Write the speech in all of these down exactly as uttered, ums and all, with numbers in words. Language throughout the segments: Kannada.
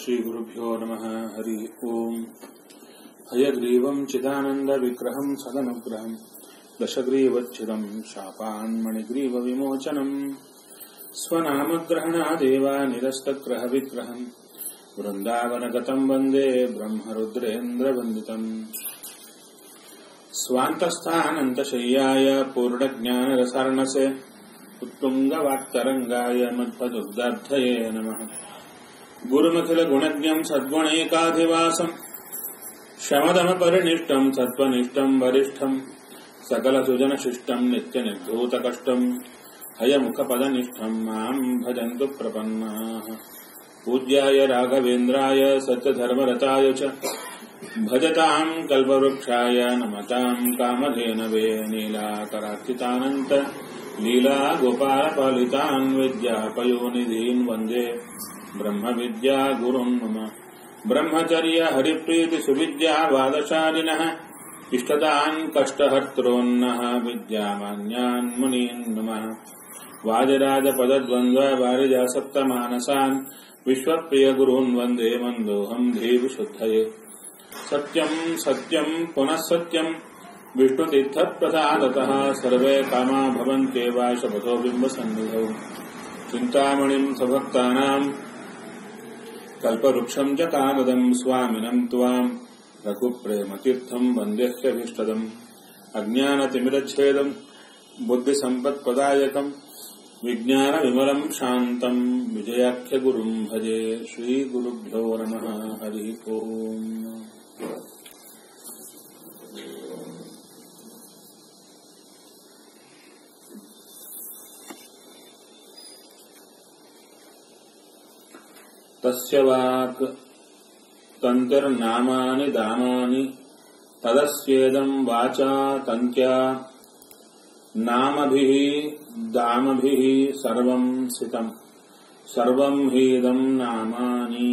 श्रीगुरुभ्यो नमः। हरि ओम्। हयग्रीवम् चिदानन्दविग्रहम् सदनुग्रहम् दशग्रीवच्छिदम् शापान्मणिग्रीवविमोचनम् स्वनामग्रहणादेव निरस्तग्रहविग्रहम् वृन्दावनगतम् वन्दे ब्रह्मरुद्रेन्द्रवन्दितम्। स्वान्तस्थानन्तशय्याय पूर्णज्ञानरसार्णसे उत्तुङ्गवाक्तरङ्गाय मध्वदुग्धार्थये नमः। गुरुमखिलगुणज्ञम् सद्गुणैकाधिवासम् शमदमपरिनिष्टम् सत्त्वनिष्ठम् वरिष्ठम् सकलसुजनशिष्टम् नित्यनिर्धूतकष्टम् हयमुखपदनिष्ठम् माम् भजन्तु प्रपन्नाः। पूज्याय राघवेन्द्राय सत्यधर्मरताय च भजताम् कल्पवृक्षाय नमताम् कामधेनवे। नीलाकरार्चितानन्त लीला गोपालपालितान् विद्यापयोनिधीन् वन्दे ब्रह्मविद्या गुरुन् मम। ब्रह्मचर्य हरिप्रीति सुविद्या वादशालिनः इष्टदान् कष्टहर्त्रोन्नः विद्यामान्यान् मुनीन् नमः। वादिराजपदद्वन्द्व वारिजासक्तमानसान् विश्वप्रिय गुरून् वन्दे मन्दोऽहम् धीविशुद्धये। सत्यम् सत्यम् पुनः सत्यम् विष्णुतीर्थप्रसादतः सर्वे कामा भवन्त्येव शपथो बिम्बसन्निधौ। चिन्तामणिम् स्वभक्तानाम् कल्पवृक्षम् च कामदम् स्वामिनम् त्वाम् रघुप्रेमतीर्थम् वन्देह्यभीष्टदम्। अज्ञानतिमिरच्छेदम् बुद्धिसम्पत्प्रदायकम् विज्ञानविमलम् शान्तम् विजयाख्यगुरुम् भजे। श्रीगुरुभ्यो नमः। हरि ओम्। तस्य वाक् तन्तिर्नामानि दामानि तदस्येदम् वाचा तन्त्या नामभिः दामभिः सर्वम् सितम् सर्वम् हीदम् नामानि।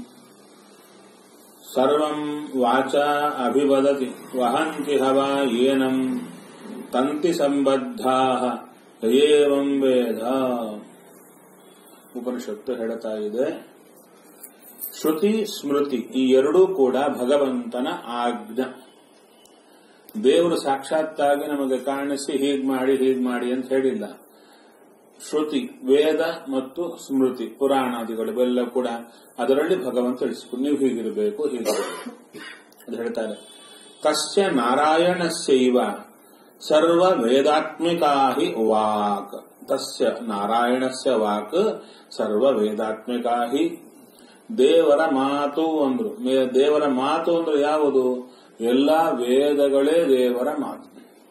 सर्वम् वाचा अभिवदति वहन्ति हवा येनम् तन्ति सम्बद्धाः एवम् वेद। ಉಪನಿಷತ್ತು ಹೇಳ್ತಾ ಇದೆ, ಶ್ರುತಿ ಸ್ಮೃತಿ ಈ ಎರಡೂ ಕೂಡ ಭಗವಂತನ ಆಜ್ಞಾ. ದೇವರು ಸಾಕ್ಷಾತ್ತಾಗಿ ನಮಗೆ ಕಾಣಿಸಿ ಹೀಗ್ ಮಾಡಿ ಹೀಗ್ ಮಾಡಿ ಅಂತ ಹೇಳಿಲ್ಲ. ಶ್ರುತಿ ವೇದ ಮತ್ತು ಸ್ಮೃತಿ ಪುರಾಣಾದಿಗಳು ಇವೆಲ್ಲ ಕೂಡ ಅದರಲ್ಲಿ ಭಗವಂತ ತಿಳಿಸಿಕೊಂಡು ನೀವು ಹೀಗಿರಬೇಕು ಹೀಗಿರಬೇಕು ಅದು ಹೇಳ್ತಾರೆ. ಕಸ್ಯ ನಾರಾಯಣಸ್ಯೈವ ಸರ್ವ ವೇದಾತ್ಮಿಕಾ ಹಿ ವಾಕ್. ತಸ್ಯ ನಾರಾಯಣಸ್ಯ ವಾಕ್ ಸರ್ವ ವೇದಾತ್ಮಿಕಾ ಹಿ. ದೇವರ ಮಾತು ಅಂದ್ರು. ದೇವರ ಮಾತು ಅಂದ್ರೆ ಯಾವುದು? ಎಲ್ಲಾ ವೇದಗಳೇ ದೇವರ ಮಾತು.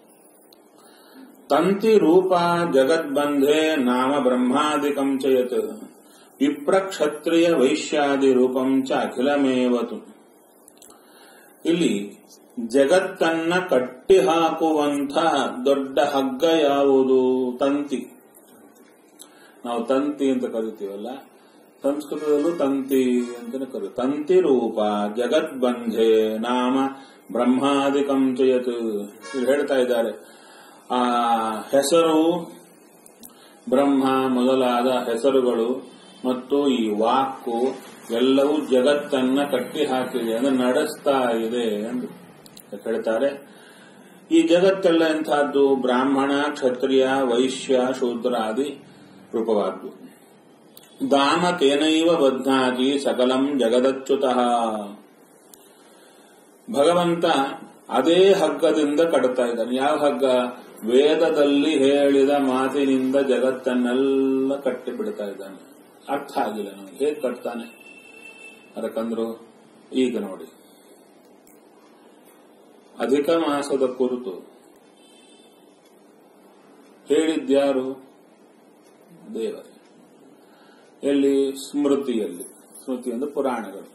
ತಂತಿ ರೂಪ ಜಗದ್ಬಂಧೆ ನಾಮ ಬ್ರಹ್ಮಾದಿಕಂ ಚಯತ್ ವಿಪ್ರ ಕ್ಷತ್ರಿಯ ವೈಶ್ಯಾದಿ ರೂಪಂ ಚ ಅಖಿಲಮೇವತು. ಇಲ್ಲಿ ಜಗತ್ತನ್ನ ಕಟ್ಟಿ ಹಾಕುವಂಥ ದೊಡ್ಡ ಹಗ್ಗ ಯಾವುದು? ತಂತಿ. ನಾವು ತಂತಿ ಅಂತ ಕರಿತೀವಲ್ಲ, ಸಂಸ್ಕೃತದಲ್ಲೂ ತಂತಿ ಅಂತಾನೆ ಕರೀತೀವಿ. ತಂತಿ ರೂಪ ಜಗದ್ಬಂಧೆ ನಾಮ ಬ್ರಹ್ಮಾದಿಕಂ ಚಯತ್. ಇಲ್ಲಿ ಹೇಳ್ತಾ ಇದ್ದಾರೆ, ಆ ಹೆಸರು ಬ್ರಹ್ಮ ಮೊದಲಾದ ಹೆಸರುಗಳು ಮತ್ತು ಈ ವಾಕು ಎಲ್ಲವೂ ಜಗತ್ತನ್ನ ಕಟ್ಟಿ ಹಾಕಿದೆ ಅಂದ್ರೆ ನಡೆಸ್ತಾ ಇದೆ ಎಂದು ಹೇಳ್ತಾರೆ. ಈ ಜಗತ್ತೆಲ್ಲ ಎಂಥದ್ದು? ಬ್ರಾಹ್ಮಣ, ಕ್ಷತ್ರಿಯ, ವೈಶ್ಯ, ಶೂದ್ರಾದಿ ರೂಪವಾದ್ದು. ದಾನ ತೇನೈವ ಬಧ್ನಾತಿ ಸಕಲಂ ಜಗದಚ್ಯುತಃ. ಭಗವಂತ ಅದೇ ಹಗ್ಗದಿಂದ ಕಟ್ತಾ ಇದ್ದಾನೆ. ಯಾವ ಹಗ್ಗ? ವೇದದಲ್ಲಿ ಹೇಳಿದ ಮಾತಿನಿಂದ ಜಗತ್ತನ್ನೆಲ್ಲ ಕಟ್ಟಿ ಬಿಡ್ತಾ ಇದ್ದಾನೆ. ಅರ್ಥ ಆಗಿಲ್ಲ ನಮಗೆ ಹೇಗೆ ಕಟ್ತಾನೆ ಅದಕ್ಕಂದ್ರು. ಈಗ ನೋಡಿ, ಅಧಿಕ ಮಾಸದ ಕುರಿತು ಹೇಳಿದ್ಯಾರು? ದೇವರೇ. ಎಲ್ಲಿ? ಸ್ಮೃತಿಯಲ್ಲಿ. ಸ್ಮೃತಿ ಅಂದ್ರೆ ಪುರಾಣಗಳು.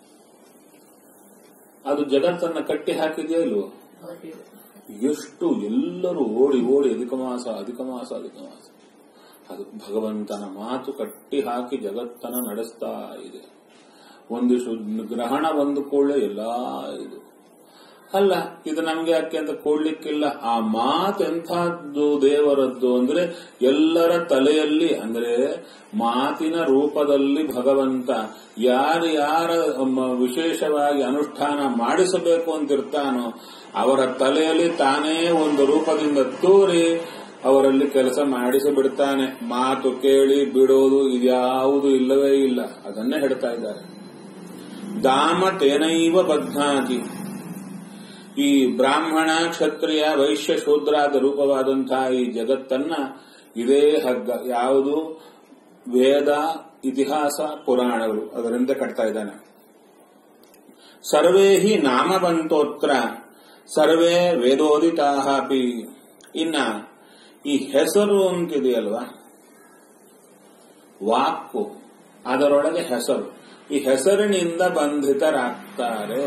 ಅದು ಜಗತ್ತನ್ನ ಕಟ್ಟಿ ಹಾಕಿದೆಯೋ ಇಲ್ವೋ? ಎಷ್ಟು ಎಲ್ಲರೂ ಓಡಿ ಓಡಿ ಅಧಿಕ ಮಾಸ ಅಧಿಕ ಮಾಸ ಅಧಿಕ ಮಾಸ. ಅದು ಭಗವಂತನ ಮಾತು ಕಟ್ಟಿ ಹಾಕಿ ಜಗತ್ತನ್ನ ನಡೆಸ್ತಾ ಇದೆ. ಒಂದಿಷ್ಟು ಗ್ರಹಣ ಬಂದು ಕೂಡಲೇ ಎಲ್ಲಾ ಇದು ಅಲ್ಲ ಇದು ನಮ್ಗೆ ಯಾಕೆ ಅಂತ ಕೊಡ್ಲಿಕ್ಕಿಲ್ಲ. ಆ ಮಾತೆಂಥದ್ದು ದೇವರದ್ದು ಅಂದ್ರೆ ಎಲ್ಲರ ತಲೆಯಲ್ಲಿ, ಅಂದ್ರೆ ಮಾತಿನ ರೂಪದಲ್ಲಿ ಭಗವಂತ ಯಾರು ಯಾರ ವಿಶೇಷವಾಗಿ ಅನುಷ್ಠಾನ ಮಾಡಿಸಬೇಕು ಅಂತಿರ್ತಾನೋ ಅವರ ತಲೆಯಲ್ಲಿ ತಾನೇ ಒಂದು ರೂಪದಿಂದ ತೋರಿ ಅವರಲ್ಲಿ ಕೆಲಸ ಮಾಡಿಸಿ ಬಿಡ್ತಾನೆ. ಮಾತು ಕೇಳಿ ಬಿಡೋದು ಇದ್ಯಾವುದು ಇಲ್ಲವೇ ಇಲ್ಲ. ಅದನ್ನೇ ಹೇಳ್ತಾ ಇದ್ದಾರೆ. ದಾಮ ತೇನೈವ ಬಧ್ನಾತಿ. ಈ ಬ್ರಾಹ್ಮಣ, ಕ್ಷತ್ರಿಯ, ವೈಶ್ಯ, ಶೂದ್ರಾದ ರೂಪವಾದಂತಹ ಈ ಜಗತ್ತನ್ನ ಇದೇ ಹಗ್ಗ, ಯಾವುದು ವೇದ, ಇತಿಹಾಸ, ಪುರಾಣಗಳು, ಅದರಿಂದ ಕಟ್ತಾ ಇದ್ದಾನೆ. ಸರ್ವೇ ಹಿ ನಾಮವಂತೋತ್ರ ಸರ್ವೇ ವೇದೋದಿತಾಪಿ. ಇನ್ನ ಈ ಹೆಸರು ಅಂತಿದೆಯಲ್ವಾ, ವಾಕು, ಅದರೊಳಗೆ ಹೆಸರು. ಈ ಹೆಸರಿನಿಂದ ಬಂಧಿತರಾಗ್ತಾರೆ.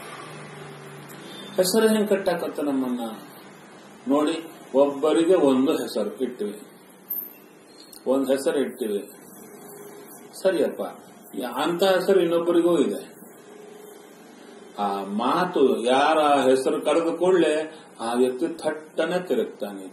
ಹೆಸರು ಹೆಂಗೆ ಕಟ್ಟಾಕತ್ತ ನಮ್ಮನ್ನ ನೋಡಿ. ಒಬ್ಬರಿಗೆ ಒಂದು ಹೆಸರು ಇಟ್ಟಿವಿ, ಒಂದು ಹೆಸರು ಇಟ್ಟಿವಿ, ಸರಿಯಪ್ಪ, ಅಂತ ಹೆಸರು ಇನ್ನೊಬ್ಬರಿಗೂ ಇದೆ. ಆ ಮಾತು ಯಾರ ಹೆಸರು ಕರೆದು ಕೂಡಲೇ ಆ ವ್ಯಕ್ತಿ ಥಟ್ಟನೆ ತಿರುಗ್ತಾನೆ.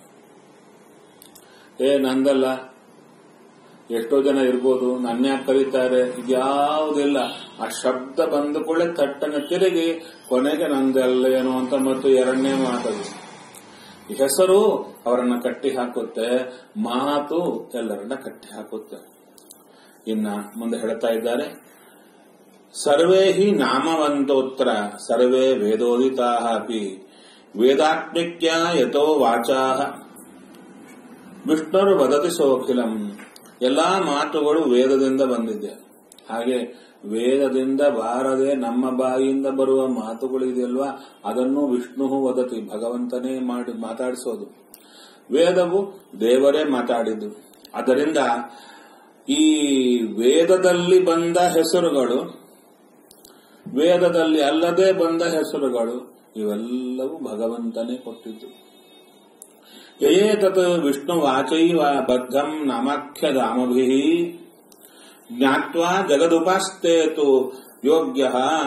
ಏ ನಂದಲ್ಲ, ಎಷ್ಟೋ ಜನ ಇರ್ಬೋದು, ನನ್ಯಾಕೆ ಕರೀತಾರೆ, ಇದ್ಯಾವುದಿಲ್ಲ. ಆ ಶಬ್ದ ಬಂದ ಕೂಡಲೇ ಥಟ್ಟನೆ ತಿರುಗಿ ಕೊನೆಗೆ ನಂದಲ್ಲ ಏನೋ ಅಂತ ಮತ್ತು ಎರಡನೇ ಮಾತದು. ಈ ಹೆಸರು ಅವರನ್ನ ಕಟ್ಟಿ ಹಾಕುತ್ತೆ, ಮಾತು ಎಲ್ಲರನ್ನ ಕಟ್ಟಿ ಹಾಕುತ್ತೆ. ಇನ್ನ ಮುಂದೆ ಹೇಳ್ತಾ ಇದ್ದಾರೆ, ಸರ್ವೇ ಹಿ ನಾಮವಂತೋತ್ರ ಸರ್ವೇ ವೇದೋದಿತಾ ಅಪಿ ವೇದಾತ್ಮಿಕ್ಯ ಯಥೋ ವಾಚಾ ವಿಷ್ಣುರು ವದತಿ ಸೋಖಿಲಂ. ಎಲ್ಲಾ ಮಾತುಗಳು ವೇದದಿಂದ ಬಂದಿದೆ. ಹಾಗೆ ವೇದದಿಂದ ಬಾರದೆ ನಮ್ಮ ಬಾಯಿಯಿಂದ ಬರುವ ಮಾತುಗಳಿದೆಯಲ್ವಾ, ಅದನ್ನು ವಿಷ್ಣು ವದತಿ, ಭಗವಂತನೇ ಮಾಡಿ ಮಾತಾಡಿಸೋದು. ವೇದವು ದೇವರೇ ಮಾತಾಡಿದ್ದು. ಅದರಿಂದ ಈ ವೇದದಲ್ಲಿ ಬಂದ ಹೆಸರುಗಳು, ವೇದದಲ್ಲಿ ಅಲ್ಲದೆ ಬಂದ ಹೆಸರುಗಳು, ಇವೆಲ್ಲವೂ ಭಗವಂತನೇ ಕೊಟ್ಟಿದ್ದು. ಯಯೇತತ್ ವಿಷ್ಣು ವಾಚೈವ ಬದ್ಧಂ ನಾಮಾಖ್ಯ ಧಾಮಭಿಃ ಜ್ಞಾತ್ವಾ ಜಗದುಪಾಸ್ತೇತು ಯೋಗ್ಯ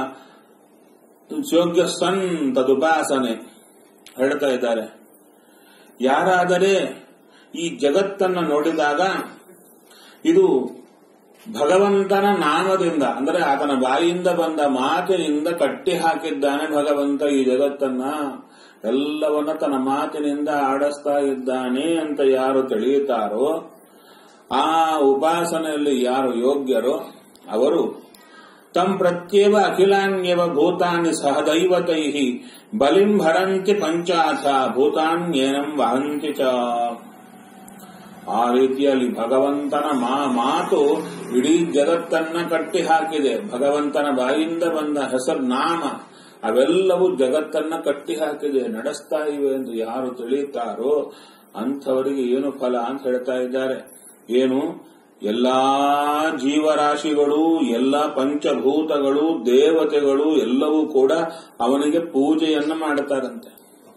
ಯೋಗ್ಯ ಸನ್ ತದುಪಾಸನೆ. ಹೇಳ್ತಾ ಇದ್ದಾರೆ, ಯಾರಾದರೆ ಈ ಜಗತ್ತನ್ನು ನೋಡಿದಾಗ ಇದು ಭಗವಂತನ ನಾಮದಿಂದ, ಅಂದರೆ ಆತನ ಬಾಯಿಯಿಂದ ಬಂದ ಮಾತಿನಿಂದ ಕಟ್ಟಿ ಹಾಕಿದ್ದಾನೆ ಭಗವಂತ ಈ ಜಗತ್ತನ್ನ, ಎಲ್ಲವನ್ನ ತನ್ನ ಮಾತಿನಿಂದ ಆಡಿಸ್ತಾ ಇದ್ದಾನೆ ಅಂತ ಯಾರು ತಿಳಿಯುತ್ತಾರೋ, ಆ ಉಪಾಸನೆಯಲ್ಲಿ ಯಾರು ಯೋಗ್ಯರೋ ಅವರು ತಂ ಪ್ರತ್ಯೇವ ಅಖಿಲಾನ್ಯವ ಭೂತಾನಿ ಸಹದೈವತೈ ಬಲಿಂ ಭರಂತಿ ಪಂಚಾಥ ಭೂತಾನ್ಯೇನಂ ವಹಂತಿ ಚ. ಆ ರೀತಿಯಲ್ಲಿ ಭಗವಂತನ ಮಾ ಮಾತು ಇಡೀ ಜಗತ್ತನ್ನ ಕಟ್ಟಿ ಹಾಕಿದೆ. ಭಗವಂತನ ಬಾಯಿಂದ ಬಂದ ಹೆಸರು ನಾಮ ಅವೆಲ್ಲವೂ ಜಗತ್ತನ್ನ ಕಟ್ಟಿ ಹಾಕಿದೆ, ನಡೆಸ್ತಾ ಇವೆ ಎಂದು ಯಾರು ತಿಳಿಯುತ್ತಾರೋ ಅಂಥವರಿಗೆ ಏನು ಫಲ ಅಂತ ಹೇಳ್ತಾ ಇದ್ದಾರೆ. ಏನು? ಎಲ್ಲಾ ಜೀವರಾಶಿಗಳು, ಎಲ್ಲ ಪಂಚಭೂತಗಳು, ದೇವತೆಗಳು ಎಲ್ಲವೂ ಕೂಡ ಅವನಿಗೆ ಪೂಜೆಯನ್ನು ಮಾಡುತ್ತಾರಂತೆ.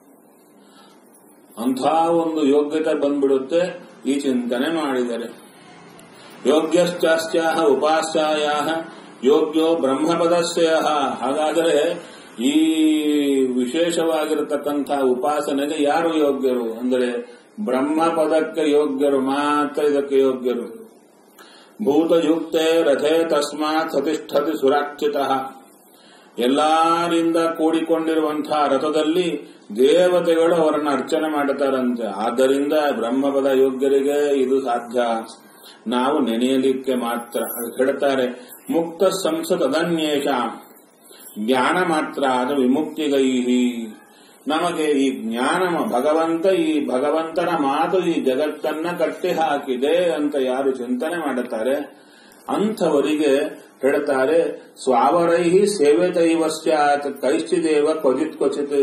ಅಂಥ ಒಂದು ಯೋಗ್ಯತೆ ಬಂದ್ಬಿಡುತ್ತೆ ಈ ಚಿಂತನೆ ಮಾಡಿದರೆ. ಯೋಗ್ಯಶ್ಚಾಸ್ತ್ಯಾಹ ಉಪಾಸ್ಯಾಯಾಹ ಯೋಗ್ಯೋ ಬ್ರಹ್ಮಪದಸ್ಯ. ಹಾಗಾದರೆ ಈ ವಿಶೇಷವಾಗಿರತಕ್ಕಂಥ ಉಪಾಸನೆಗೆ ಯಾರು ಯೋಗ್ಯರು ಅಂದರೆ ಬ್ರಹ್ಮಪದಕ್ಕೆ ಯೋಗ್ಯರು ಮಾತ್ರ ಇದಕ್ಕೆ ಯೋಗ್ಯರು. ಭೂತಯುಕ್ತೆ ರಥೇ ತಸ್ಮಾತ್ ಸತಿಷ್ಠತಿ ಸುರಕ್ಷಿತಃ. ಎಲ್ಲರಿಂದ ಕೂಡಿಕೊಂಡಿರುವಂತಹ ರಥದಲ್ಲಿ ದೇವತೆಗಳು ಅವರನ್ನು ಅರ್ಚನೆ ಮಾಡುತ್ತಾರಂತೆ. ಆದ್ದರಿಂದ ಬ್ರಹ್ಮಪದ ಯೋಗ್ಯರಿಗೆ ಇದು ಸಾಧ್ಯ, ನಾವು ನೆನೆಯಲಿಕ್ಕೆ ಮಾತ್ರ. ಹೇಳ್ತಾರೆ, ಮುಕ್ತ ಸಂಸದನ್ಯೇಷ ಜ್ಞಾನ ಮಾತ್ರ ಅದು ವಿಮುಕ್ತಿಗೈಹಿ. ನಮಗೆ ಈ ಜ್ಞಾನ, ಭಗವಂತ ಈ ಭಗವಂತನ ಮಾತು ಈ ಜಗತ್ತನ್ನ ಕಟ್ಟಿ ಹಾಕಿದೆ ಅಂತ ಯಾರು ಚಿಂತನೆ ಮಾಡುತ್ತಾರೆ ಅಂಥವರಿಗೆ ಹೇಳ್ತಾರೆ, ಸ್ವಾವರೈಹಿ ಸೇವೆತೈವ ಸ್ಯಾತ್ ಕೈಶ್ಚಿದೇವ ಕ್ವಚಿತ್ ಕ್ವಚಿತ್.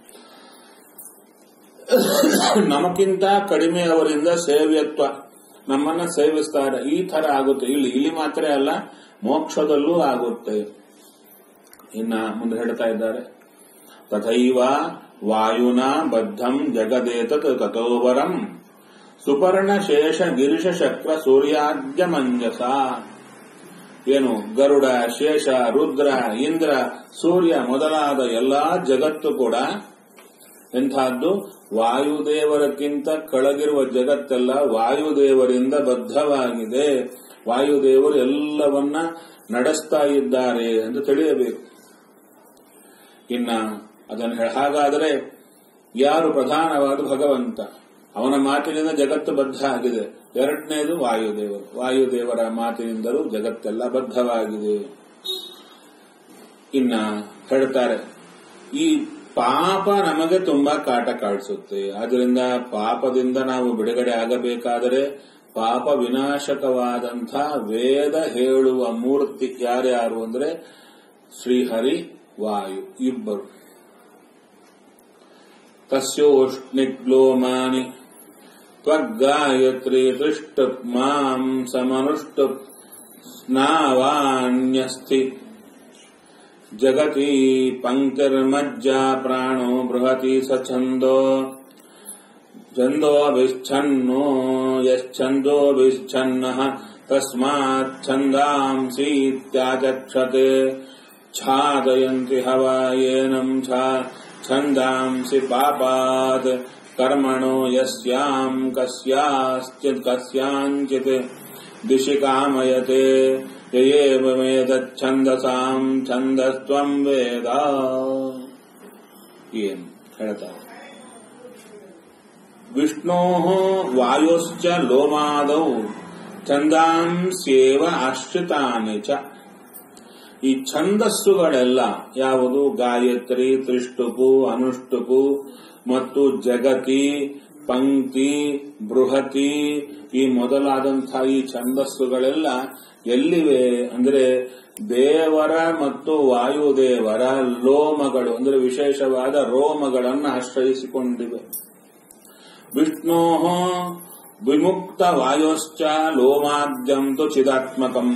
ನಮಗಿಂತ ಕಡಿಮೆ ಅವರಿಂದ ಸೇವ್ಯತ್ವ, ನಮ್ಮನ್ನ ಸೇವಿಸ್ತಾರೆ, ಈ ತರ ಆಗುತ್ತೆ. ಇಲ್ಲಿ ಇಲ್ಲಿ ಮಾತ್ರ ಅಲ್ಲ, ಮೋಕ್ಷದಲ್ಲೂ ಆಗುತ್ತೆ. ಇನ್ನ ಮುಂದೆ ಹೇಳ್ತಾ ಇದ್ದಾರೆ, ತಥೈವ ವಾಯುನ ಬದ್ಧಂ ಜಗದೇತತ್ ತಥೋವರಂ ಸುಪರ್ಣ ಶೇಷ ಗಿರಿಶ ಶಕ್ರ ಸೂರ್ಯಾದ್ಯ ಮಂಜಸ. ಏನು ಗರುಡ, ಶೇಷ, ರುದ್ರ, ಇಂದ್ರ, ಸೂರ್ಯ ಮೊದಲಾದ ಎಲ್ಲಾ ಜಗತ್ತು ಕೂಡ ಎಂಥದ್ದು ವಾಯುದೇವರಕ್ಕಿಂತ ಕೆಳಗಿರುವ ಜಗತ್ತೆಲ್ಲ ವಾಯುದೇವರಿಂದ ಬದ್ಧವಾಗಿದೆ. ವಾಯುದೇವರು ಎಲ್ಲವನ್ನ ನಡೆಸ್ತಾ ಇದ್ದಾರೆ ಎಂದು ತಿಳಿಯಬೇಕು. ಇನ್ನ ಅದನ್ನು ಹಾಗಾದರೆ ಯಾರು ಪ್ರಧಾನವಾದ ಭಗವಂತ, ಅವನ ಮಾತಿನಿಂದ ಜಗತ್ತು ಬದ್ಧ ಆಗಿದೆ. ಎರಡನೇದು ವಾಯುದೇವರು, ವಾಯುದೇವರ ಮಾತಿನಿಂದಲೂ ಜಗತ್ತೆಲ್ಲ ಬದ್ಧವಾಗಿದೆ. ಇನ್ನ ಹೇಳ್ತಾರೆ, ಈ ಪಾಪ ನಮಗೆ ತುಂಬಾ ಕಾಟ ಕಾಡಿಸುತ್ತೆ. ಆದ್ರಿಂದ ಪಾಪದಿಂದ ನಾವು ಬಿಡುಗಡೆ ಆಗಬೇಕಾದರೆ ಪಾಪ ವಿನಾಶಕವಾದಂಥ ವೇದ ಹೇಳುವ ಮೂರ್ತಿ ಯಾರ್ಯಾರು ಅಂದ್ರೆ ಶ್ರೀಹರಿ, ವಾಯು ಇಬ್ಬರು. ತಸ್ಯೋಷ್ಣಿಗ್ಲೋಮಾನಿ ತ್ವಗ್ಗಾಯತ್ರಿ ದೃಷ್ಟುಪ್ ಮಾಂ ಸಮನುಷ್ಟುಪ್ ಸ್ನಾವಾನ್ಯಸ್ತಿ ಜಗತಿ ಪಂಕ್ತಿರ್ಮಜ್ಜಾ ಪ್ರಾಣೋ ಬೃಹತಿ ಸಛಂದೋ ಛಂದೋಭಿಶ್ಚನ್ನೋ ಯಶ್ಚಂದೋಭಿಶ್ಚನ್ನಃ ತಸ್ಮಾತ್ ಛಂದಾಂಸೀತ್ಯಾಚಕ್ಷತೆ ಛಾದಯಂತಿ ಹವಾಯೇನಂ ಛಾ ಛಂದಾಂಸಿ ಪಾಪಾತ್ ಕರ್ಮಣೋ ಯಸ್ಯಾಂ ಕಸ್ಯಾಶ್ಚಿತ್ ಕಸ್ಯಾಂಚಿತ್ ದಿಶಿ ಕಾಮಯತೆ ಯಯೇವಮೇತಚ್ಛಂದಸಾಂ ಛಂದಸ್ತ್ವಂ ವೇದ. ಏನು ಹೇಳ್ತಾರೆ? ವಿಷ್ಣೋ ವಾಯೋಶ್ಚ ಲೋಮಾದೌ ಛಂದಾಂಸ್ಯೇವ ಆಶ್ರಿತಾನಿ ಚ. ಈ ಛಂದಸ್ಸುಗಳೆಲ್ಲ ಯಾವುದು? ಗಾಯತ್ರಿ, ತ್ರಿಷ್ಟುಪು, ಅನುಷ್ಟುಪು ಮತ್ತು ಜಗತಿ, ಪಂಕ್ತಿ, ಬೃಹತಿ ಈ ಮೊದಲಾದಂತಹ ಈ ಛಂದಸ್ಸುಗಳೆಲ್ಲ ಎಲ್ಲಿವೆ ಅಂದ್ರೆ ದೇವರ ಮತ್ತು ವಾಯುದೇವರ ಲೋಮಗಳು ಅಂದ್ರೆ ವಿಶೇಷವಾದ ರೋಮಗಳನ್ನು ಆಶ್ರಯಿಸಿಕೊಂಡಿವೆ. ವಿಷ್ಣೋ ವಿಮುಕ್ತ ವಾಯೋಶ್ಚ ಲೋಮಾದ್ಯಂತು ಚಿದಾತ್ಮಕಂ.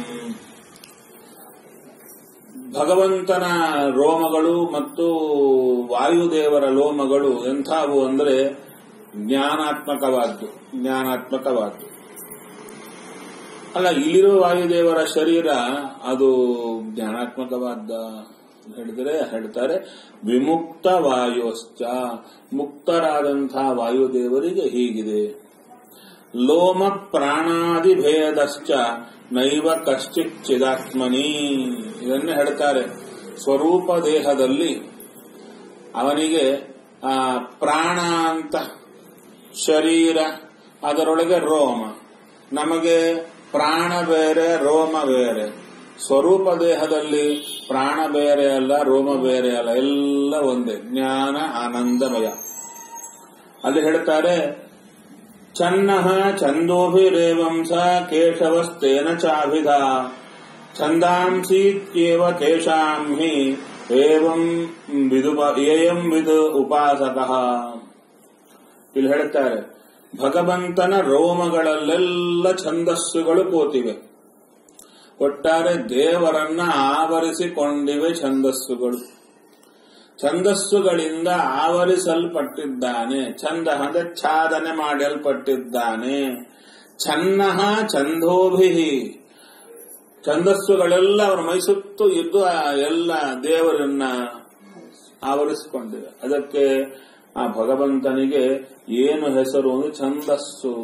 ಭಗವಂತನ ರೋಮಗಳು ಮತ್ತು ವಾಯುದೇವರ ಲೋಮಗಳು ಎಂಥವು ಅಂದ್ರೆ ಜ್ಞಾನಾತ್ಮಕವಾದ್ದು. ಜ್ಞಾನಾತ್ಮಕವಾದ್ದು ಅಲ್ಲ, ಇಲ್ಲಿರೋ ವಾಯುದೇವರ ಶರೀರ ಅದು ಜ್ಞಾನಾತ್ಮಕವಾದ ಹೇಳಿದರೆ ಹೇಳ್ತಾರೆ ವಿಮುಕ್ತ ವಾಯೋಶ್ಚ. ಮುಕ್ತರಾದಂತಹ ವಾಯುದೇವರಿಗೆ ಹೀಗಿದೆ. ಲೋಮ ಪ್ರಾಣಾದಿ ಭೇದಶ್ಚ ನೈವ ಕಶ್ಚಿತ್ ಚಿದಾತ್ಮನಿ. ಇದನ್ನೇ ಹೇಳ್ತಾರೆ, ಸ್ವರೂಪ ದೇಹದಲ್ಲಿ ಅವನಿಗೆ ಆ ಪ್ರಾಣ ಅಂತ ಶರೀರ, ಅದರೊಳಗೆ ರೋಮ. ನಮಗೆ ಪ್ರಾಣ ಬೇರೆ, ರೋಮ ಬೇರೆ. ಸ್ವರೂಪ ದೇಹದಲ್ಲಿ ಪ್ರಾಣ ಬೇರೆ ಅಲ್ಲ, ರೋಮ ಬೇರೆ ಅಲ್ಲ, ಎಲ್ಲ ಒಂದೇ, ಜ್ಞಾನ ಆನಂದಮಯ. ಅಲ್ಲಿ ಹೇಳ್ತಾರೆ ಛನ್ನಃ ಛಂದೋಭಿರೇವಂಸ ಕೇಶವಸ್ತೇನ ಚಾಭಿಧ ಛಂದಾಂಸೀತ್ಯೇವ ತೇಷಾಂ ಹಿ ಏವಂ ವಿದು ಏಯಂ ವಿದು ಉಪಾಸಕಃ. ಇಲ್ಲಿ ಹೇಳ್ತಾರೆ ಭಗವಂತನ ರೋಮಗಳಲ್ಲೆಲ್ಲ ಛಂದಸ್ಸುಗಳು ಕೂತಿವೆ. ಒಟ್ಟಾರೆ ದೇವರನ್ನ ಆವರಿಸಿಕೊಂಡಿವೆ ಛಂದಸ್ಸುಗಳು. ಛಂದಸ್ಸುಗಳಿಂದ ಆವರಿಸಲ್ಪಟ್ಟಿದ್ದಾನೆ. ಛಂದ ಅಂದ್ರೆ ಛಾದನೆ ಮಾಡಲ್ಪಟ್ಟಿದ್ದಾನೆ. ಛನ್ನಃ ಛಂದೋಭಿ. ಛಂದಸ್ಸುಗಳೆಲ್ಲ ಅವರ ಮೈಸುತ್ತು ಇದ್ದು ಎಲ್ಲ ದೇವರನ್ನ ಆವರಿಸಿಕೊಂಡಿವೆ. ಅದಕ್ಕೆ ಆ ಭಗವಂತನಿಗೆ ಏನು ಹೆಸರು ಅಂದ್ರೆ ಛಂದಸ್ಸು.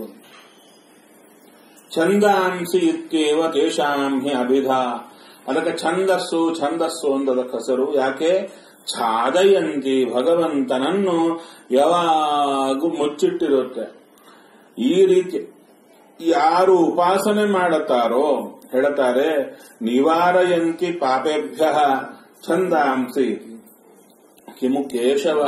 ಛಂದಾಂಸಿ ಇತ್ಯೇವ ತೇಷಾಂ ಹಿ ಅಭಿಧ. ಅದಕ್ಕೆ ಛಂದಸ್ಸು ಛಂದಸ್ಸು ಅಂದದಕ್ಕೆ ಹೆಸರು. ಯಾಕೆ? ಛಾದಯಂತಿ, ಭಗವಂತನನ್ನು ಯಾವಾಗೂ ಮುಚ್ಚಿಟ್ಟಿರುತ್ತೆ. ಈ ರೀತಿ ಯಾರು ಉಪಾಸನೆ ಮಾಡುತ್ತಾರೋ ಹೇಳ್ತಾರೆ ನಿವಾರಯಂತಿ ಪಾಪೇಭ್ಯ ಛಂದಾಂಸಿ ಕಿಮು ಕೇಶವ.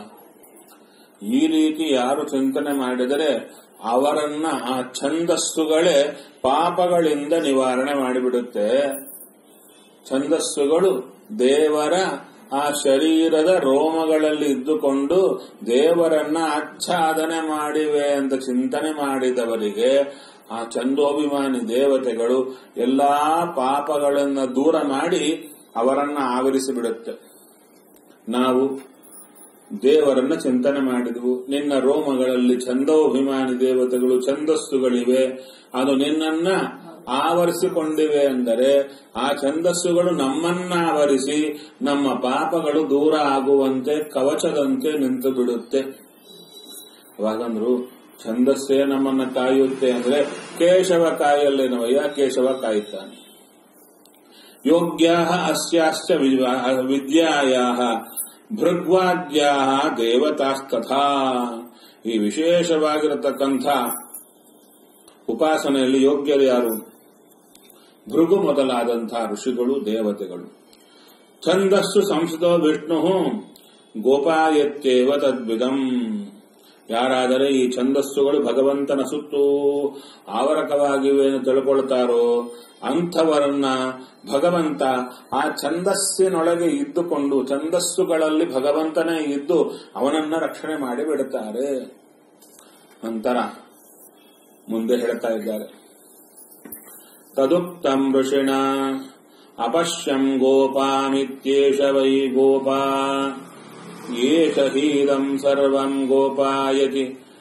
ಈ ರೀತಿ ಯಾರು ಚಿಂತನೆ ಮಾಡಿದರೆ ಅವರನ್ನ ಆ ಛಂದಸ್ಸುಗಳೇ ಪಾಪಗಳಿಂದ ನಿವಾರಣೆ ಮಾಡಿಬಿಡುತ್ತೆ. ಛಂದಸ್ಸುಗಳು ದೇವರ ಆ ಶರೀರದ ರೋಮಗಳಲ್ಲಿ ಇದ್ದುಕೊಂಡು ದೇವರನ್ನ ಆಚ್ಛಾದನೆ ಮಾಡಿವೆ ಅಂತ ಚಿಂತನೆ ಮಾಡಿದವರಿಗೆ ಆ ಛಂದೋಭಿಮಾನಿ ದೇವತೆಗಳು ಎಲ್ಲಾ ಪಾಪಗಳನ್ನ ದೂರ ಮಾಡಿ ಅವರನ್ನ ಆವರಿಸಿಬಿಡುತ್ತೆ. ನಾವು ದೇವರನ್ನ ಚಿಂತನೆ ಮಾಡಿದವು. ನಿನ್ನ ರೋಮಗಳಲ್ಲಿ ಛಂದೋಭಿಮಾನಿ ದೇವತೆಗಳು ಛಂದಸ್ಸುಗಳಿವೆ, ಅದು ನಿನ್ನನ್ನ ಆವರಿಸಿಕೊಂಡಿವೆ ಅಂದರೆ ಆ ಛಂದಸ್ಸುಗಳು ನಮ್ಮನ್ನ ಆವರಿಸಿ ನಮ್ಮ ಪಾಪಗಳು ದೂರ ಆಗುವಂತೆ ಕವಚದಂತೆ ನಿಂತು ಬಿಡುತ್ತೆ. ಅವಾಗಂದ್ರು ಛಂದಸ್ಸೇ ನಮ್ಮನ್ನ ಕಾಯುತ್ತೆ ಅಂದ್ರೆ ಕೇಶವ ಕಾಯಲ್ಲೇನವಯ್ಯ, ಕೇಶವ ಕಾಯುತ್ತಾನೆ. ಯೋಗ್ಯಾ ಅಸ್ಯಾಶ್ಚ ವಿದ್ಯಾಯಾಃ ಭೃಗ್ವಾದ್ಯಾಃ ದೇವತಾಸ್ತಥಾ. ಈ ವಿಶೇಷವಾಗಿರತಕ್ಕಂಥ ಉಪಾಸನೆಯಲ್ಲಿ ಯೋಗ್ಯರು ಯಾರು? ಭೃಗು ಮೊದಲಾದಂಥ ಋಷಿಗಳು, ದೇವತೆಗಳು. ಛಂದಸ್ಸು ಸಂಸ್ಕೃತೋ ವಿಷ್ಣು ಗೋಪಾಯತ್ಯೇವ ತದ್ವಿದಂ. ಯಾರಾದರೆ ಈ ಛಂದಸ್ಸುಗಳು ಭಗವಂತನ ಸುತ್ತೂ ಆವರಕವಾಗಿವೆ ಎಂದು ತಿಳ್ಕೊಳ್ತಾರೋ ಅಂಥವರನ್ನ ಭಗವಂತ ಆ ಛಂದಸ್ಸಿನೊಳಗೆ ಇದ್ದುಕೊಂಡು, ಛಂದಸ್ಸುಗಳಲ್ಲಿ ಭಗವಂತನೇ ಇದ್ದು ಅವನನ್ನ ರಕ್ಷಣೆ ಮಾಡಿ ಬಿಡುತ್ತಾರೆ. ನಂತರ ಮುಂದೆ ಹೇಳ್ತಾ ಇದ್ದಾರೆ, ತದುಕ್ತಂ ಋಷಿಣ ಅಪಶ್ಯಂ ಗೋಪಾಮಿತ್ಯೇಷ ವೈ ಗೋಪಾ ಏಷ ಹೀದಂ ಸರ್ವಂ ಗೋಪಾಯತಿ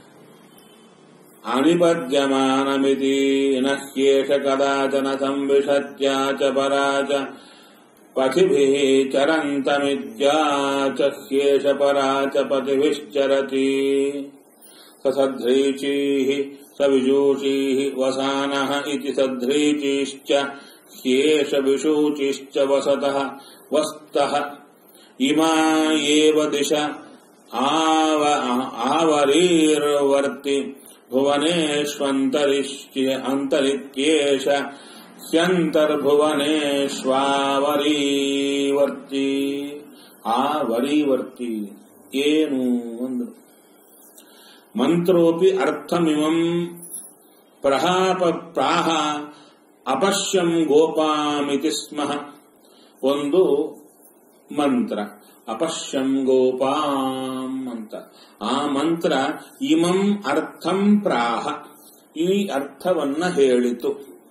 ಅನಿಪದ್ಯಮಾನಮಿತಿ ನ ಹ್ಯೇಷ ಕದಾಚನ ಸಂವಿಶತ್ಯಾ ಚ ಪರಾ ಚ ಪಥಿಭಿಃ ಚರಂತಮಿದ್ಯಾ ಚ ಹ್ಯೇಷ ಪರಾ ಚ ಪಥಿಭಿಶ್ಚರತಿ. ಸದ್ಧೀಚೀಃ ಸವಿಜೂಷೀಃ ವಸಾನಃ ಇತಿ ಸದ್ಧೀಚೀಶ್ಚ ಹ್ಯೇಷ ವಿಶೂಚಿಶ್ಚ ವಸತಃ ವಸ್ತಃ ಇಮಾ ಏವ ದಿಶ ಆವ ಆವರೀರ್ವರ್ತಿ ಭುವನೇಶ್ವಂತರಿಷ್ಯ ಅಂತರಿತ್ಯೇಷ ಹ್ಯಂತರ್ಭುವನೇಶ್ವಾವರೀವರ್ತಿ. ಆವರೀವರ್ತಿ ಏನು ಒಂದು ಮಂತ್ರೋಪಿ ಅರ್ಥಮಿಮಂ ಪ್ರಹಾಪ ಪ್ರಾಹ ಅಪಶ್ಯಂ ಗೋಪಾಮಿತಿ ಸ್ಮಃ. ಒಂದು ಮಂತ್ರ ಅಪಶ್ಯಂ ಗೋಪಾಂ ಅಂತ. ಆ ಮಂತ್ರ ಇಮಂ ಅರ್ಥಂ ಪ್ರಾಹ, ಈ ಅರ್ಥವನ್ನ ಹೇಳಿತು.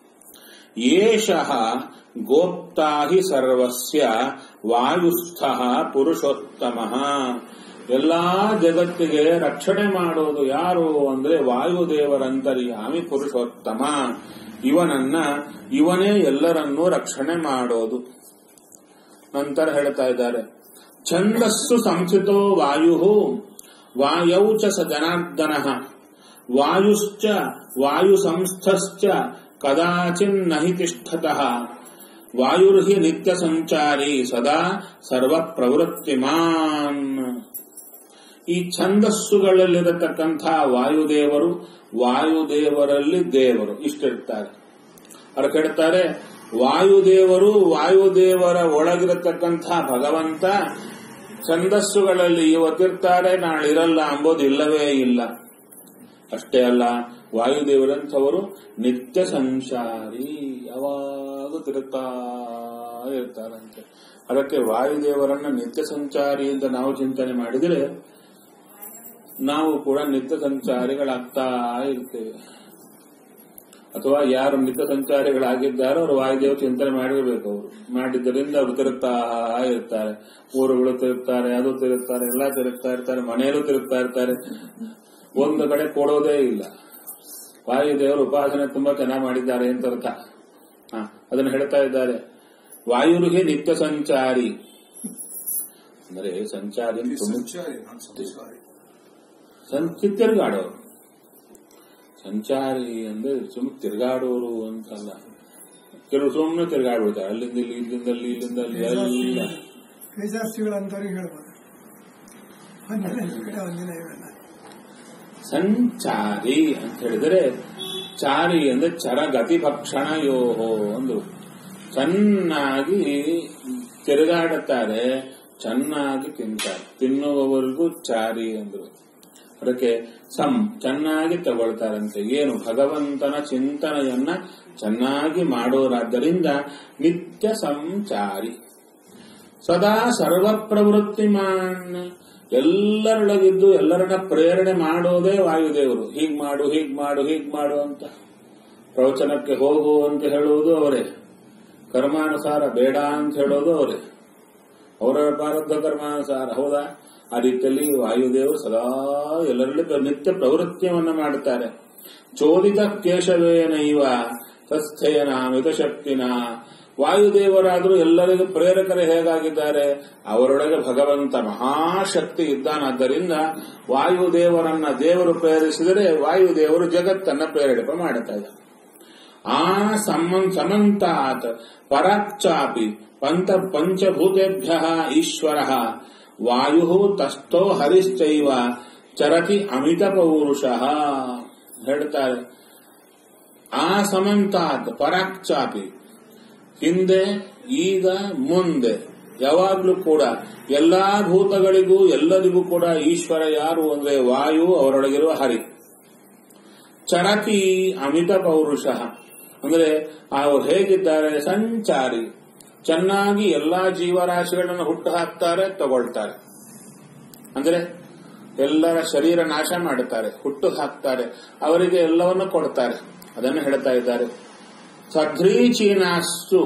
ಏಷಃ ಗೋಪ್ತಾ ಹಿ ಸರ್ವಸ್ಯ ವಾಯುಸ್ಥಃ ಪುರುಷೋತ್ತಮಃ. ಎಲ್ಲಾ ಜಗತ್ತಿಗೆ ರಕ್ಷಣೆ ಮಾಡೋದು ಯಾರು ಅಂದ್ರೆ ವಾಯುದೇವರಂತರ್ಯಾಮಿ ಪುರುಷೋತ್ತಮ. ಇವನನ್ನ ಇವನೇ ಎಲ್ಲರನ್ನೂ ರಕ್ಷಣೆ ಮಾಡೋದು. ನಂತರ ಹೇಳ್ತಾ ಇದ್ದಾರೆ, ಛಂದಸ್ಸು ಸಂಸ್ಥಿತೋ ವಾಯು ವಾಯೌ ಚ ಸ ಜನಾರ್ದನಃ ವಾಯುಶ್ಚ ವಾಯು ಸಂಸ್ಥಶ್ಚ ಕದಾಚಿನ್ನಹಿ ತಿಷ್ಠತಃ ವಾಯುರ್ಹಿ ನಿತ್ಯ ಸಂಚಾರಿ ಸದಾ ಸರ್ವ ಪ್ರವೃತ್ತಿಮಾನ್. ಈ ಛಂದಸ್ಸುಗಳಲ್ಲಿರತಕ್ಕಂಥ ವಾಯುದೇವರು, ವಾಯುದೇವರಲ್ಲಿ ದೇವರು ಇಷ್ಟಿರ್ತಾರೆ. ಅವ್ರು ಕೇಳ್ತಾರೆ, ವಾಯುದೇವರು ವಾಯುದೇವರ ಒಳಗಿರತಕ್ಕಂಥ ಭಗವಂತ ಛಂದಸ್ಸುಗಳಲ್ಲಿ ಇವತ್ತಿರ್ತಾರೆ, ನಾಳಿರಲ್ಲ ಅಂಬೋದು ಇಲ್ಲವೇ ಇಲ್ಲ. ಅಷ್ಟೇ ಅಲ್ಲ, ವಾಯುದೇವರಂಥವರು ನಿತ್ಯ ಸಂಚಾರಿ, ಯಾವಾಗೂ ತಿರುಗ್ತಾ ಇರ್ತಾರಂತೆ. ಅದಕ್ಕೆ ವಾಯುದೇವರನ್ನ ನಿತ್ಯ ಸಂಚಾರಿ ಅಂತ ನಾವು ಚಿಂತನೆ ಮಾಡಿದರೆ ನಾವು ಕೂಡ ನಿತ್ಯ ಸಂಚಾರಿಗಳಾಗ್ತಾ ಇರ್ತೇವೆ. ಅಥವಾ ಯಾರು ನಿತ್ಯ ಸಂಚಾರಿಗಳಾಗಿದ್ದಾರೋ ಅವರು ವಾಯುದೇವ ಚಿಂತನೆ ಮಾಡಿರಬೇಕು. ಅವರು ಮಾಡಿದ್ದರಿಂದ ಅವರು ತಿರುಗ್ತಾ ಇರ್ತಾರೆ, ಊರುಗಳು ತಿರುಗ್ತಾರೆ, ಅದು ತಿರುಗ್ತಾರೆ, ಎಲ್ಲ ತಿರುಗ್ತಾ ಇರ್ತಾರೆ, ಮನೆಯಲ್ಲೂ ತಿರುಗ್ತಾ ಇರ್ತಾರೆ, ಒಂದು ಕಡೆ ಕೊಡೋದೇ ಇಲ್ಲ. ವಾಯುದೇವರು ಉಪಾಸನೆ ತುಂಬಾ ಚೆನ್ನಾಗಿ ಮಾಡಿದ್ದಾರೆ ಅಂತ ಅರ್ಥ. ಹ ಅದನ್ನು ಹೇಳ್ತಾ ಇದ್ದಾರೆ. ವಾಯುರುಹಿ ನಿತ್ಯ ಸಂಚಾರಿ ಅಂದ್ರೆ ಸಂಚಾರಿ ತಿರುಗಾಡೋರು. ಸಂಚಾರಿ ಅಂದ್ರೆ ಸುಮ್ಮನೆ ತಿರುಗಾಡೋರು ಅಂತಲ್ಲ. ಕೆಲವು ಸುಮ್ಮನೆ ತಿರುಗಾಡ್ಬಿಡ್ತಾರೆ, ಅಲ್ಲಿಂದ ಇಲ್ಲಿ, ಇಲ್ಲಿಂದ ಅಲ್ಲಿ, ಇಲ್ಲಿಂದ ಅಲ್ಲಿ ಎಲ್ಲ ಸಂಚಾರಿ ಅಂತ ಹೇಳಿದರೆ, ಚಾರಿ ಅಂದ್ರೆ ಚರಗತಿ ಭಕ್ಷಣ ಯೋಹೋ ಒಂದು ಚೆನ್ನಾಗಿ ತಿರುಗಾಡುತ್ತಾರೆ, ಚೆನ್ನಾಗಿ ತಿಂತಾರೆ, ತಿನ್ನುವವರೆಗೂ ಚಾರಿ ಅಂದ್ರು. ಅದಕ್ಕೆ ಸಂ ಚೆನ್ನಾಗಿ ತಗೊಳ್ತಾರಂತೆ. ಏನು ಭಗವಂತನ ಚಿಂತನೆಯನ್ನ ಚೆನ್ನಾಗಿ ಮಾಡೋರಾದ್ದರಿಂದ ನಿತ್ಯ ಸಂಚಾರಿ. ಸದಾ ಸರ್ವ ಪ್ರವೃತ್ತಿಮಾನ್, ಎಲ್ಲರೊಳಗಿದ್ದು ಎಲ್ಲರನ್ನ ಪ್ರೇರಣೆ ಮಾಡೋದೇ ವಾಯುದೇವರು. ಹೀಗ್ ಮಾಡು, ಹೀಗ್ ಮಾಡು, ಹೀಗ್ ಮಾಡು ಅಂತ. ಪ್ರವಚನಕ್ಕೆ ಹೋಗು ಅಂತ ಹೇಳುವುದು ಅವರೇ, ಕರ್ಮಾನುಸಾರ ಬೇಡ ಅಂತ ಹೇಳೋದು ಅವರೇ, ಅವರ ಪ್ರಾರಬ್ಧ ಕರ್ಮಾನುಸಾರ. ಹೌದಾ? ಆ ರೀತಿಯಲ್ಲಿ ವಾಯುದೇವರು ಸದಾ ಎಲ್ಲರಲ್ಲಿ ನಿತ್ಯ ಪ್ರವೃತ್ತಿಯನ್ನ ಮಾಡುತ್ತಾರೆ. ಚೋದಿತ ಕೇಶವೇನೈವ ತಸ್ಥೇನಾಮಿತ ಶಕ್ತಿನ. ವಾಯುದೇವರಾದರೂ ಎಲ್ಲರಿಗೂ ಪ್ರೇರಕರು ಹೇಗಾಗಿದ್ದಾರೆ? ಅವರೊಳಗೆ ಭಗವಂತ ಮಹಾಶಕ್ತಿ ಇದ್ದಾನಾದ್ದರಿಂದ ವಾಯುದೇವರನ್ನ ದೇವರು ಪ್ರೇರಿಸಿದರೆ ವಾಯುದೇವರು ಜಗತ್ತನ್ನ ಪ್ರೇರೇಪ ಮಾಡುತ್ತಾ ಇದ್ದಾರೆ. ಆ ಸಮನ್ ಸಮಂತಾತ್ ಪರಾಚಾಪಿ ಪಂಚ ಪಂಚಭೂತೇಭ್ಯ ಈಶ್ವರ ವಾಯು ತಸ್ಥೋ ಹರಿಶ್ಚೈವ ಚರತಿ ಅಮಿತ ಪೌರುಷಃ ಹೇಳ್ತಾರೆ. ಆ ಸಮಂತಾತ್ ಪರಾಚಾಪಿ ಹಿಂದೆ ಈಗ ಮುಂದೆ ಯಾವಾಗ್ಲೂ ಕೂಡ ಎಲ್ಲಾ ಭೂತಗಳಿಗೂ ಎಲ್ಲರಿಗೂ ಕೂಡ ಈಶ್ವರ ಯಾರು ಅಂದ್ರೆ ವಾಯು, ಅವರೊಳಗಿರುವ ಹರಿ. ಚರತಿ ಅಮಿತ ಪೌರುಷಃ ಅಂದ್ರೆ ಅವರು ಹೇಗಿದ್ದಾರೆ? ಸಂಚಾರಿ, ಚೆನ್ನಾಗಿ ಎಲ್ಲಾ ಜೀವರಾಶಿಗಳನ್ನು ಹುಟ್ಟು ಹಾಕ್ತಾರೆ, ತಗೊಳ್ತಾರೆ. ಅಂದ್ರೆ ಎಲ್ಲರ ಶರೀರ ನಾಶ ಮಾಡುತ್ತಾರೆ, ಹುಟ್ಟು ಹಾಕ್ತಾರೆ, ಅವರಿಗೆ ಎಲ್ಲವನ್ನು ಕೊಡ್ತಾರೆ. ಅದನ್ನು ಹೇಳ್ತಾ ಇದ್ದಾರೆ. ಸಧ್ರೀಚೀನಾಸ್ತು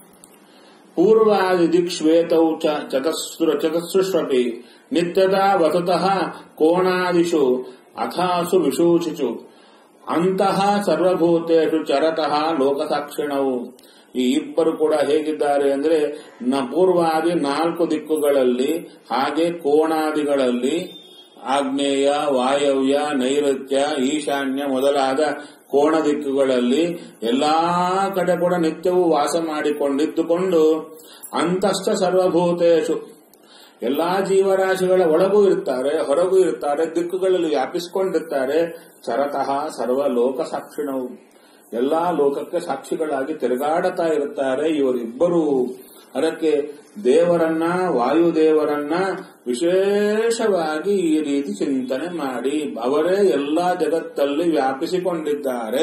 ಪೂರ್ವಾದಿ ದಿಕ್ಶ್ವೇತೌ ಚತಸ್ರ ಚತಸ್ರಶ್ವಪಿ ನಿತ್ಯದಾ ವತತಃ ಕೋಣಾದಿಷು ಅಥಾಸು ವಿಶೂಚಿಚು ಅಂತಹ ಸರ್ವಭೂತೇಷು ಚರತಃ ಲೋಕಸಾಕ್ಷಿಣವು. ಈ ಇಬ್ಬರು ಕೂಡ ಹೇಗಿದ್ದಾರೆ ಅಂದ್ರೆ ನ ಪೂರ್ವಾದಿ ನಾಲ್ಕು ದಿಕ್ಕುಗಳಲ್ಲಿ, ಹಾಗೆ ಕೋಣಾದಿಗಳಲ್ಲಿ ಆಗ್ನೇಯ, ವಾಯವ್ಯ, ನೈಋತ್ಯ, ಈಶಾನ್ಯ ಮೊದಲಾದ ಕೋಣ ದಿಕ್ಕುಗಳಲ್ಲಿ ಎಲ್ಲಾ ಕಡೆ ಕೂಡ ನಿತ್ಯವೂ ವಾಸ ಮಾಡಿಕೊಂಡಿದ್ದುಕೊಂಡು ಅಂತಸ್ಥ ಸರ್ವಭೂತೇಶು ಎಲ್ಲಾ ಜೀವರಾಶಿಗಳ ಒಳಗೂ ಇರ್ತಾರೆ, ಹೊರಗೂ ಇರ್ತಾರೆ, ದಿಕ್ಕುಗಳಲ್ಲಿ ವ್ಯಾಪಿಸಿಕೊಂಡಿರ್ತಾರೆ. ಚರತಃ ಸರ್ವ ಲೋಕ ಸಾಕ್ಷಿಣವು ಎಲ್ಲಾ ಲೋಕಕ್ಕೆ ಸಾಕ್ಷಿಗಳಾಗಿ ತಿರುಗಾಡುತ್ತಾ ಇರುತ್ತಾರೆ ಇವರಿಬ್ಬರು. ಅದಕ್ಕೆ ದೇವರನ್ನ, ವಾಯುದೇವರನ್ನ ವಿಶೇಷವಾಗಿ ಈ ರೀತಿ ಚಿಂತನೆ ಮಾಡಿ ಅವರೇ ಎಲ್ಲಾ ಜಗತ್ತಲ್ಲಿ ವ್ಯಾಪಿಸಿಕೊಂಡಿದ್ದಾರೆ.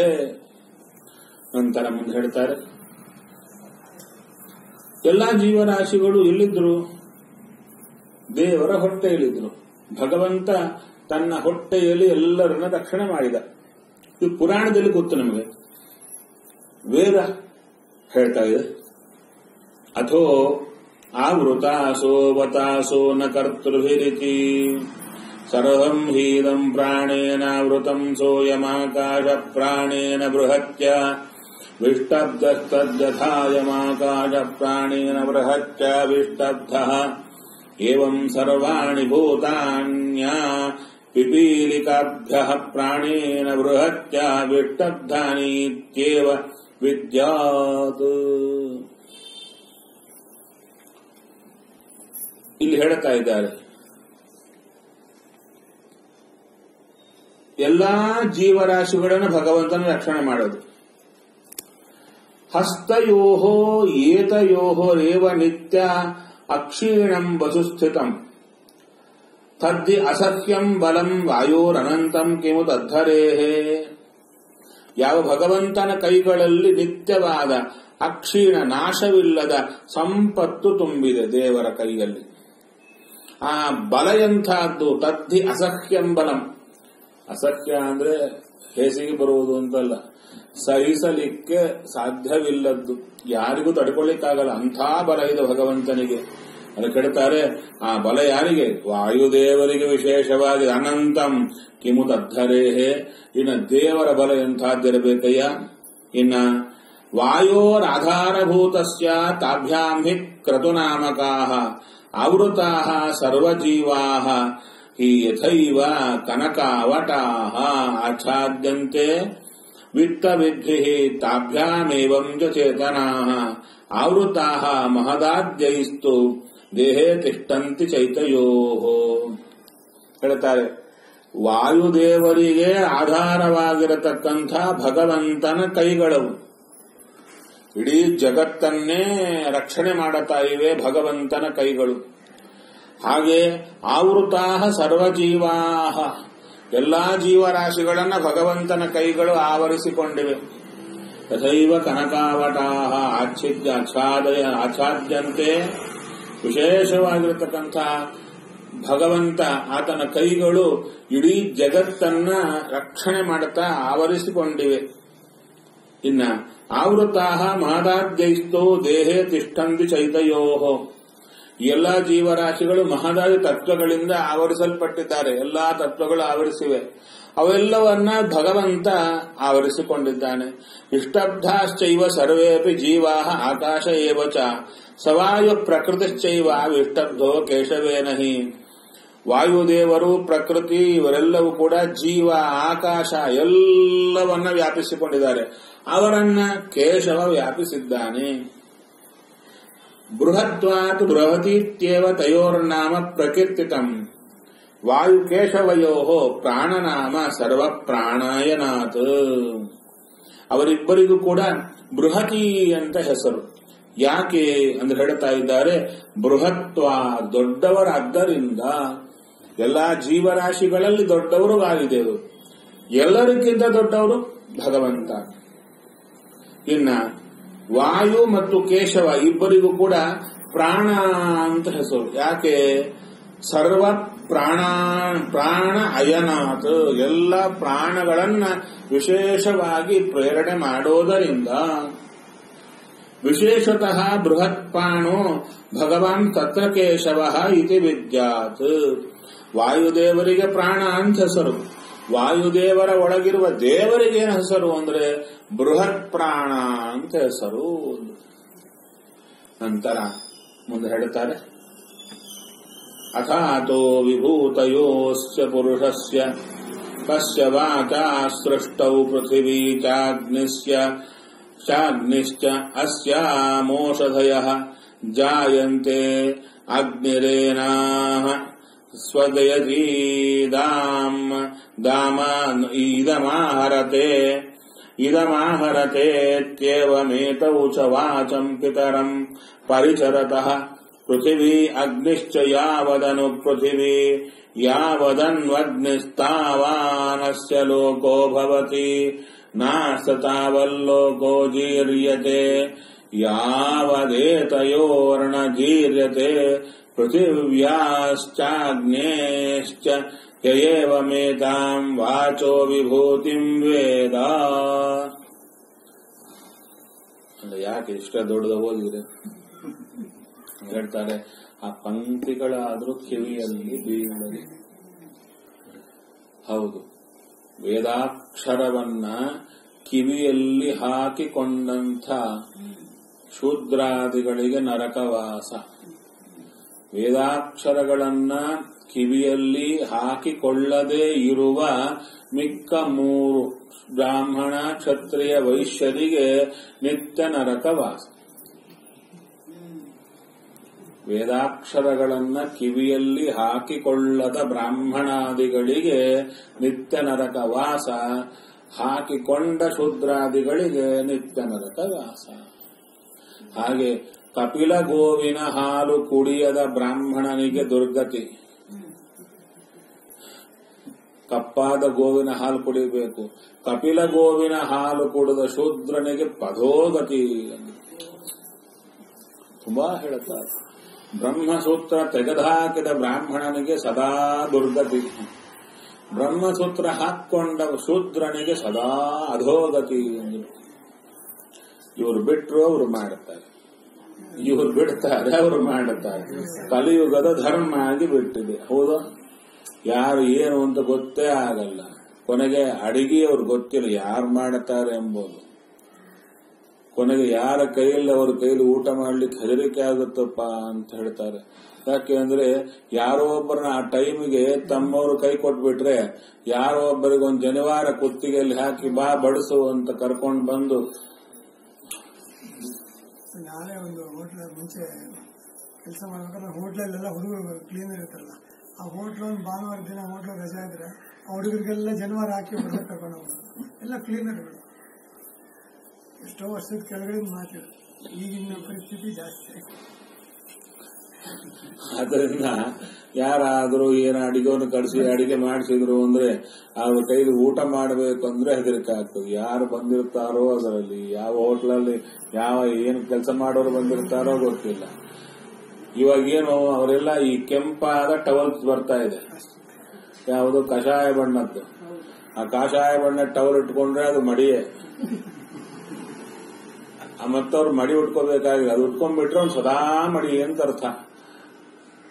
ನಂತರ ಮುಂದೆ ಹೇಳ್ತಾರೆ, ಎಲ್ಲಾ ಜೀವರಾಶಿಗಳು ಎಲ್ಲಿದ್ರು? ದೇವರ ಹೊಟ್ಟೆಯಲ್ಲಿದ್ರು. ಭಗವಂತ ತನ್ನ ಹೊಟ್ಟೆಯಲ್ಲಿ ಎಲ್ಲರನ್ನ ರಕ್ಷಣೆ ಮಾಡಿದ. ಇದು ಪುರಾಣದಲ್ಲಿ ಗೊತ್ತು ನಮಗೆ, ವೇದ ಹೇಳ್ತಾ ಇದೆ. ಅಥೋ ಆವೃತಾಸೋ ವತಾಸೋ ನ ಕರ್ತೃಭಿರಿತಿ ಸರ್ವಂ ಹೀದಂ ಪ್ರಾಣೇನಾವೃತಂ ಸೋಯಮಾಕಾಶ ಪ್ರಾಣೇನ ಬೃಹತ್ಯ ವಿಷ್ಟಬ್ಧಸ್ತದ್ಯಥಾಯಮಾಕಾಶ ಪ್ರಾಣೇನ ಬೃಹತ್ಯ ವಿಷ್ಟಬ್ಧಃ ಏವಂ ಸರ್ವಾಣಿ ಭೂತಾನ್ಯ ಪಿಪೀಲಿಕಾಭ್ಯಃ ಪ್ರಾಣೇನ ಬೃಹತ್ಯ ವಿಷ್ಟಬ್ಧಾನಿ ಇತ್ಯೇವ ವಿದ್ಯಾತ್. ಇಲ್ಲಿ ಹೇಳ್ತಾ ಇದ್ದಾರೆ, ಎಲ್ಲಾ ಜೀವರಾಶಿಗಳನ್ನು ಭಗವಂತನ ರಕ್ಷಣೆ ಮಾಡೋದು. ಹಸ್ತಯೋಹೋ ಏತಯೋಹೋ ರೇವ ನಿತ್ಯ ಅಕ್ಷೀಣಂ ವಸುಸ್ಥಿತಂ ತದ್ದಿ ಅಸಖ್ಯಂ ಬಲಂ ವಾಯೋರನಂತಂ ಕಿಮು ತದ್ಧರೇಹೇ. ಯಾವ ಭಗವಂತನ ಕೈಗಳಲ್ಲಿ ನಿತ್ಯವಾದ ಅಕ್ಷೀಣ ನಾಶವಿಲ್ಲದ ಸಂಪತ್ತು ತುಂಬಿದೆ ದೇವರ ಕೈಯಲ್ಲಿ. ಆ ಬಲ ಎಂಥದ್ದು? ತದ್ದಿ ಅಸಖ್ಯಂ ಬಲಂ. ಅಸಖ್ಯ ಅಂದ್ರೆ ಹೇಸಿಗೆ ಬರುವುದು ಅಂತಲ್ಲ, ಸಹಿಸಲಿಕ್ಕೆ ಸಾಧ್ಯವಿಲ್ಲದ್ದು, ಯಾರಿಗೂ ತಡ್ಕೊಳ್ಳಿಕ್ಕಾಗಲ್ಲ, ಅಂಥ ಬಲ ಇದೆ ಭಗವಂತನಿಗೆ. ಅದು ಕೇಳ್ತಾರೆ, ಆ ಬಲ ಯಾರಿಗೆ? ವಾಯುದೇವರಿಗೆ ವಿಶೇಷವಾಗಿ. ಅನಂತಂ ಕಿಮು ತದ್ಧರೇಹೇ. ಇನ್ನ ದೇವರ ಬಲ ಎಂಥದ್ದಿರಬೇಕಯ್ಯ. ಇನ್ನ ವಾಯೋರಾಧಾರಭೂತಸ್ಯ ತಾಭ್ಯಾಂ ಹಿ ಕ್ರತುನಾಮಕಾಃ ಆವೃತಾಃ ಸರ್ವಜೀವಾಃ ಹಿ ಯಥೈವ ಕನಕಾವಟಾಃ ಆಚ್ಛಾದ್ಯಂತೆ ವಿತ್ತವಿದ್ಭಿಃ ತಾಭ್ಯಾಮೇವಂ ಚ ಚೇತನಾಃ ಆವೃತಾಃ ಮಹದಾದ್ಯೈಸ್ತು ದೇಹೇ ತಿಷ್ಠಂತಿ ಚೈತಯೋಃ. ಹೇಳ್ತಾರೆ, ವಾಯುದೇವರಿಗೆ ಆಧಾರವಾಗಿರತಕ್ಕಂಥ ಭಗವಂತನ ಕೈಗಳವು ಇಡೀ ಜಗತ್ತನ್ನೇ ರಕ್ಷಣೆ ಮಾಡುತ್ತಾ ಇವೆ ಭಗವಂತನ ಕೈಗಳು. ಹಾಗೆ ಆವೃತಾಃ ಸರ್ವಜೀವಾಃ ಎಲ್ಲಾ ಜೀವರಾಶಿಗಳನ್ನ ಭಗವಂತನ ಕೈಗಳು ಆವರಿಸಿಕೊಂಡಿವೆ. ತಥೈವ ಕನಕಾವಟಾಃ ಆಚ್ಛಿದ್ಯ ಆಚ್ಛಾದಯ ಆಚ್ಛಾದ್ಯಂತೆ. ವಿಶೇಷವಾಗಿರತಕ್ಕಂಥ ಭಗವಂತ ಆತನ ಕೈಗಳು ಇಡೀ ಜಗತ್ತನ್ನ ರಕ್ಷಣೆ ಮಾಡುತ್ತಾ ಆವರಿಸಿಕೊಂಡಿವೆ. ಇನ್ನ ಆವೃತಾಃ ಮಹದಾದ್ಯೈಸ್ತೋ ದೇಹೇ ತಿಷ್ಠಂತಿ ಚೈತಯೋಃ. ಎಲ್ಲಾ ಜೀವರಾಶಿಗಳು ಮಹದಾದಿ ತತ್ವಗಳಿಂದ ಆವರಿಸಲ್ಪಟ್ಟಿದ್ದಾರೆ. ಎಲ್ಲಾ ತತ್ವಗಳು ಆವರಿಸಿವೆ. ಅವೆಲ್ಲವನ್ನ ಭಗವಂತ ಆವರಿಸಿಕೊಂಡಿದ್ದಾನೆ. ಇಷ್ಟಬ್ಧಾಶ್ಚೈವ ಸರ್ವೇಪಿ ಜೀವಾ ಆಕಾಶ ಏವ ಚ ಸವಾಯು ಪ್ರಕೃತಿಶ್ಚೈವ ವಿಷ್ಟಬ್ಧೋ ಕೇಶವೇನಹಿ. ವಾಯುದೇವರು, ಪ್ರಕೃತಿ ಇವರೆಲ್ಲವೂ ಕೂಡ ಜೀವ, ಆಕಾಶ ಎಲ್ಲವನ್ನ ವ್ಯಾಪಿಸಿಕೊಂಡಿದ್ದಾರೆ. ಅವರನ್ನ ಕೇಶವ ವ್ಯಾಪಿಸಿದ್ದಾನೆ. ಬೃಹತ್ವಾತ್ ಬೃಹತೀತ್ಯೇವ ತಯೋರ್ನಾಮ ಪ್ರಕೀರ್ತಿತಂ. ವಾಯುಕೇಶವಯೋ ಪ್ರಾಣನಾಮ ಸರ್ವ ಪ್ರಾಣಾಯನಾತ್. ಅವರಿಬ್ಬರಿಗೂ ಕೂಡ ಬೃಹತಿ ಅಂತ ಹೆಸರು. ಯಾಕೆ ಅಂದ್ರೆ ಹೇಳ್ತಾ ಇದ್ದಾರೆ, ಬೃಹತ್ವ ದೊಡ್ಡವರಾದ್ದರಿಂದ. ಎಲ್ಲಾ ಜೀವರಾಶಿಗಳಲ್ಲಿ ದೊಡ್ಡವರು ವಾಯುದೇವರು, ಎಲ್ಲರಿಗಿಂತ ದೊಡ್ಡವರು ಭಗವಂತ. ಇನ್ನ ವಾಯು ಮತ್ತು ಕೇಶವ ಇಬ್ಬರಿಗೂ ಕೂಡ ಪ್ರಾಣ ಅಂತ ಹೆಸರು. ಯಾಕೆ? ಸರ್ವ ಪ್ರಾಣ ಪ್ರಾಣ ಅಯನಾತ್, ಎಲ್ಲ ಪ್ರಾಣಗಳನ್ನ ವಿಶೇಷವಾಗಿ ಪ್ರೇರಣೆ ಮಾಡೋದರಿಂದ. ವಿಶೇಷತಃ ಬೃಹತ್ಪಾಣೋ ಭಗವಾನ್ ತತ್ರ ಕೇಶವ ಇತಿ ವಿದ್ಯಾತ್. ವಾಯುದೇವರಿಗೆ ಪ್ರಾಣ ಅಂತ ಹೆಸರು. ವಾಯುದೇವರ ಒಳಗಿರುವ ದೇವರಿಗೆ ಏನು ಹೆಸರು ಅಂದ್ರೆ ಬೃಹತ್ ಪ್ರಾಣ ಅಂತ ಹೆಸರು. ನಂತರ ಮುಂದೆ ಹೇಳ್ತಾರೆ, ಅಥಾತೋ ವಿಭೂತಯೋಶ್ಚ ಪುರುಷಸ್ಯ ಕಸ್ಯ ವಾಚಾ ಸೃಷ್ಟೌ ಪೃಥಿವೀ ಚಾಗ್ನಿಶ್ಚ ಚಾಗ್ನಿಶ್ಚ ಅಸ್ಯಾಮೋಷಧಯಃ ಜಾಯಂತೆ ಅಗ್ನಿರೇನಾಃ ಸ್ವದಯತೀದಾಂ ದಾಮಾನ್ ಇದಮಾಹರತೆ ಇದಮಾಹರತೇತ್ಯೇವಮೇತೌ ಚ ವಾಚಂ ಪಿತರಂ ಪರಿಚರತಃ ಪೃಥಿವೀ ಅಗ್ನಿಶ್ಚ ಯಾವದನು ಪೃಥಿವೀ ಯಾವದನ್ವಗ್ನಿಸ್ತಾವಾನಸ್ಯ ಲೋಕೋ ಭವತಿ ನಾಸ್ತ ತಾವಲ್ಲೋಕೋ ಜೀರ್ಯತೆ ಯಾವದೇತಯೋರ್ನ ಜೀರ್ಯತೆ ಪೃಥಿವ್ಯಾಶ್ಚಾಗ್ನೇಶ್ಚ ಯಯೇವಮೇತಾಂ ವಾಚೋ ವಿಭೂತಿಂ ವೇದ. ಅಂದ್ರೆ ಯಾಕೆ ಇಷ್ಟ ದೊಡ್ಡದ ಓದಿದ್ರೆ ಹೇಳ್ತಾರೆ, ಆ ಪಂಕ್ತಿಗಳಾದ್ರೂ ಕಿವಿಯಲ್ಲಿ ಬೀಳಲಿ. ಹೌದು, ವೇದಾಕ್ಷರವನ್ನ ಕಿವಿಯಲ್ಲಿ ಹಾಕಿಕೊಂಡಂಥ ಶೂದ್ರಾದಿಗಳಿಗೆ ನರಕವಾಸ. ವೇದಾಕ್ಷರಗಳನ್ನ ಕಿವಿಯಲ್ಲಿ ಹಾಕಿಕೊಳ್ಳದೆ ಇರುವ ಮಿಕ್ಕ ಮೂರು ಬ್ರಾಹ್ಮಣ, ಕ್ಷತ್ರಿಯ, ವೈಶ್ಯರಿಗೆ ನಿತ್ಯ ನರಕವಾಸ. ವೇದಾಕ್ಷರಗಳನ್ನ ಕಿವಿಯಲ್ಲಿ ಹಾಕಿಕೊಳ್ಳದ ಬ್ರಾಹ್ಮಣಾದಿಗಳಿಗೆ ನಿತ್ಯ ನರಕವಾಸ, ಹಾಕಿಕೊಂಡ ಶೂದ್ರಾದಿಗಳಿಗೆ ನಿತ್ಯ ನರಕವಾಸ. ಹಾಗೆ ಕಪಿಲ ಗೋವಿನ ಹಾಲು ಕುಡಿಯದ ಬ್ರಾಹ್ಮಣನಿಗೆ ದುರ್ಗತಿ. ಕಪ್ಪಾದ ಗೋವಿನ ಹಾಲು ಕುಡಿಯಬೇಕು. ಕಪಿಲ ಗೋವಿನ ಹಾಲು ಕುಡಿದ ಶೂದ್ರನಿಗೆ ಪದೋಗತಿ. ತುಂಬಾ ಹೇಳುತ್ತಾರೆ. ಬ್ರಹ್ಮಸೂತ್ರ ತೆಗೆದುಹಾಕಿದ ಬ್ರಾಹ್ಮಣನಿಗೆ ಸದಾ ದುರ್ಗತಿ. ಬ್ರಹ್ಮಸೂತ್ರ ಹಾಕೊಂಡ ಶೂದ್ರನಿಗೆ ಸದಾ ಅಧೋಗತಿ. ಇವರು ಬಿಟ್ಟರು ಅವರು ಮಾಡುತ್ತಾರೆ, ಇವರು ಬಿಡ್ತಾರೆ ಅವರು ಮಾಡುತ್ತಾರೆ. ಕಲಿಯುಗದ ಧರ್ಮ ಆಗಿ ಬಿಟ್ಟಿದೆ. ಹೌದು, ಯಾರು ಏನು ಅಂತ ಗೊತ್ತೇ ಆಗಲ್ಲ. ಕೊನೆಗೆ ಅಡಿಗೆ ಅವ್ರು ಗೊತ್ತಿಲ್ಲ ಯಾರು ಮಾಡುತ್ತಾರೆ ಎಂಬುದು. ಕೊನೆಗೆ ಯಾರ ಕೈಯಲ್ಲಿ ಅವ್ರ ಕೈಲಿ ಊಟ ಮಾಡ್ಲಿಕ್ಕೆ ಹೆದರಿಕೆ ಆಗುತ್ತಪ್ಪ ಅಂತ ಹೇಳ್ತಾರೆ. ಯಾಕೆ ಅಂದ್ರೆ ಯಾರೋ ಒಬ್ಬರನ್ನ ಆ ಟೈಮಿಗೆ ತಮ್ಮವರು ಕೈ ಕೊಟ್ಬಿಟ್ರೆ ಯಾರೋ ಒಬ್ಬರಿಗೆ ಒಂದು ಜನಿವಾರ ಕುತ್ತಿಗೆಯಲ್ಲಿ ಹಾಕಿ ಬಾ ಬಡಿಸು ಅಂತ ಕರ್ಕೊಂಡು ಬಂದು. ನಾನೇ ಒಂದು ಹೋಟ್ಲ ಮುಂಚೆ ಕೆಲಸ ಮಾಡ್ಬೇಕಾದ್ರೆ ಹೋಟ್ಲಲ್ಲೆಲ್ಲ ಹುಡುಗರು ಕ್ಲೀನರ್ ಇರ್ತಾರಲ್ಲ, ಆ ಹೋಟ್ಲ್ ಒಂದು ಭಾನುವಾರ ದಿನ ಹೋಟ್ಲ್ ರಜಾ ಇದ್ರೆ ಆ ಹುಡುಗರಿಗೆಲ್ಲ ಜನಿವಾರ ಹಾಕಿ ಹೊರಗೆ ಕರ್ಕೊಂಡು ಹೋಗೋದು. ಎಲ್ಲ ಕ್ಲೀನರ್ಗಳು. ಎಷ್ಟೋ ವರ್ಷದ ಕೆಳಗಡೆ ಮಾತಿದ್ರು. ಈಗಿನ ಪರಿಸ್ಥಿತಿ ಜಾಸ್ತಿ. ಅದರಿಂದ ಯಾರಾದ್ರೂ ಏನ ಅಡಿಗೆವನ್ನು ಕಳಿಸಿ ಅಡಿಗೆ ಮಾಡಿಸಿದ್ರು ಅಂದ್ರೆ ಅವ್ರ ಕೈಲಿ ಊಟ ಮಾಡಬೇಕು ಅಂದ್ರೆ ಹೆದರಿಕೆ ಆಗ್ತದೆ. ಯಾರು ಬಂದಿರ್ತಾರೋ ಅದರಲ್ಲಿ, ಯಾವ ಹೋಟ್ಲಲ್ಲಿ ಯಾವ ಏನು ಕೆಲಸ ಮಾಡೋರು ಬಂದಿರ್ತಾರೋ ಗೊತ್ತಿಲ್ಲ. ಇವಾಗ ಏನು ಅವರೆಲ್ಲ ಈ ಕೆಂಪಾದ ಟವಲ್ಸ್ ಬರ್ತಾ ಇದೆ, ಯಾವುದು ಕಷಾಯ ಬಣ್ಣದ್ದು. ಆ ಕಷಾಯ ಬಣ್ಣ ಟವಲ್ ಇಟ್ಕೊಂಡ್ರೆ ಅದು ಮಡಿಯೇ. ಮತ್ತವ್ರು ಮಡಿ ಉಟ್ಕೋಬೇಕಾಗಿದೆ. ಅದು ಉಟ್ಕೊಂಡ್ಬಿಟ್ರೆ ಅವ್ನು ಸದಾ ಮಡಿ ಅಂತ ಅರ್ಥ.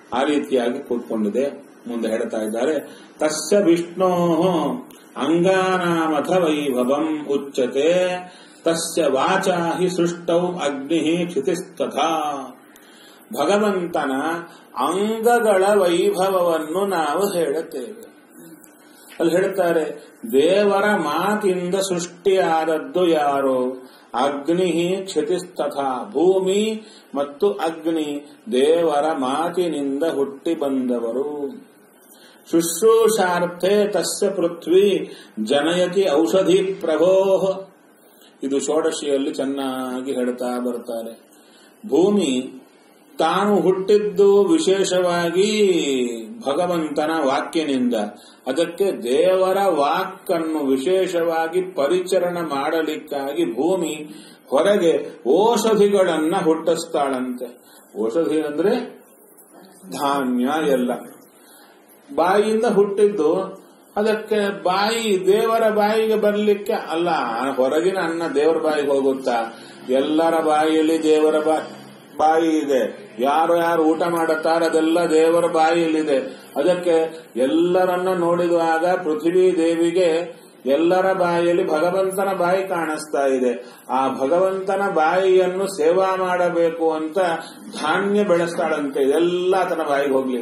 ಆ ರೀತಿಯಾಗಿ ಕೂತ್ಕೊಂಡಿದೆ. ಮುಂದೆ ಹೇಳ್ತಾ ಇದ್ದಾರೆ, ತಸ್ಯ ವಿಷ್ಣೋ ಅಂಗಾನಾಮಥ ವೈಭವಂ ಉಚ್ಯತೆ ತಸ್ಯ ವಾಚಾ ಹಿ ಸೃಷ್ಟೌ ಅಗ್ನಿ ಕ್ಷಿತಿಸ್ತಥಾ. ಭಗವಂತನ ಅಂಗಗಳ ವೈಭವವನ್ನು ನಾವು ಹೇಳುತ್ತೇವೆ. ಅಲ್ಲಿ ಹೇಳ್ತಾರೆ, ದೇವರ ಮಾತಿಂದ ಸೃಷ್ಟಿಯಾದದ್ದು ಯಾರು? ಅಗ್ನಿ ಕ್ಷಿತಿಸ್ತಥಾ. ಭೂಮಿ ಮತ್ತು ಅಗ್ನಿ ದೇವರ ಮಾತಿನಿಂದ ಹುಟ್ಟಿ ಬಂದವರು. ಶುಶ್ರೂಷಾರ್ಥೆ ತಸ್ಯ ಪೃಥ್ವಿ ಜನಯತಿ ಔಷಧಿ ಪ್ರಭೋ. ಇದು ಷೋಡಶಿಯಲ್ಲಿ ಚೆನ್ನಾಗಿ ಹೇಳ್ತಾ ಬರ್ತಾರೆ. ಭೂಮಿ ತಾನು ಹುಟ್ಟಿದ್ದು ವಿಶೇಷವಾಗಿ ಭಗವಂತನ ವಾಕ್ಯನಿಂದ. ಅದಕ್ಕೆ ದೇವರ ವಾಕ್ಕನ್ನು ವಿಶೇಷವಾಗಿ ಪರಿಚರಣ ಮಾಡಲಿಕ್ಕಾಗಿ ಭೂಮಿ ಹೊರಗೆ ಔಷಧಿಗಳನ್ನ ಹುಟ್ಟಿಸ್ತಾಳಂತೆ. ಔಷಧಿ ಅಂದ್ರೆ ಧಾನ್ಯ ಎಲ್ಲ ಬಾಯಿಯಿಂದ ಹುಟ್ಟಿದ್ದು. ಅದಕ್ಕೆ ಬಾಯಿ ದೇವರ ಬಾಯಿಗೆ ಬರ್ಲಿಕ್ಕೆ ಅಲ್ಲ, ಹೊರಗಿನ ಅನ್ನ ದೇವರ ಬಾಯಿಗೆ ಹೋಗುತ್ತಾ? ಎಲ್ಲರ ಬಾಯಿಯಲ್ಲಿ ದೇವರ ಬಾಯಿ ಬಾಯಿ ಇದೆ. ಯಾರು ಯಾರು ಊಟ ಮಾಡುತ್ತಾರೆ ಅದೆಲ್ಲ ದೇವರ ಬಾಯಿಯಲ್ಲಿದೆ. ಅದಕ್ಕೆ ಎಲ್ಲರನ್ನ ನೋಡಿದಾಗ ಪೃಥ್ವಿ ದೇವಿಗೆ ಎಲ್ಲರ ಬಾಯಿಯಲ್ಲಿ ಭಗವಂತನ ಬಾಯಿ ಕಾಣಿಸ್ತಾ ಇದೆ. ಆ ಭಗವಂತನ ಬಾಯಿಯನ್ನು ಸೇವಾ ಮಾಡಬೇಕು ಅಂತ ಧಾನ್ಯ ಬೆಳೆಸ್ತಾಳಂತೆ. ಎಲ್ಲ ಆತನ ಬಾಯಿಗೆ ಹೋಗ್ಲಿ.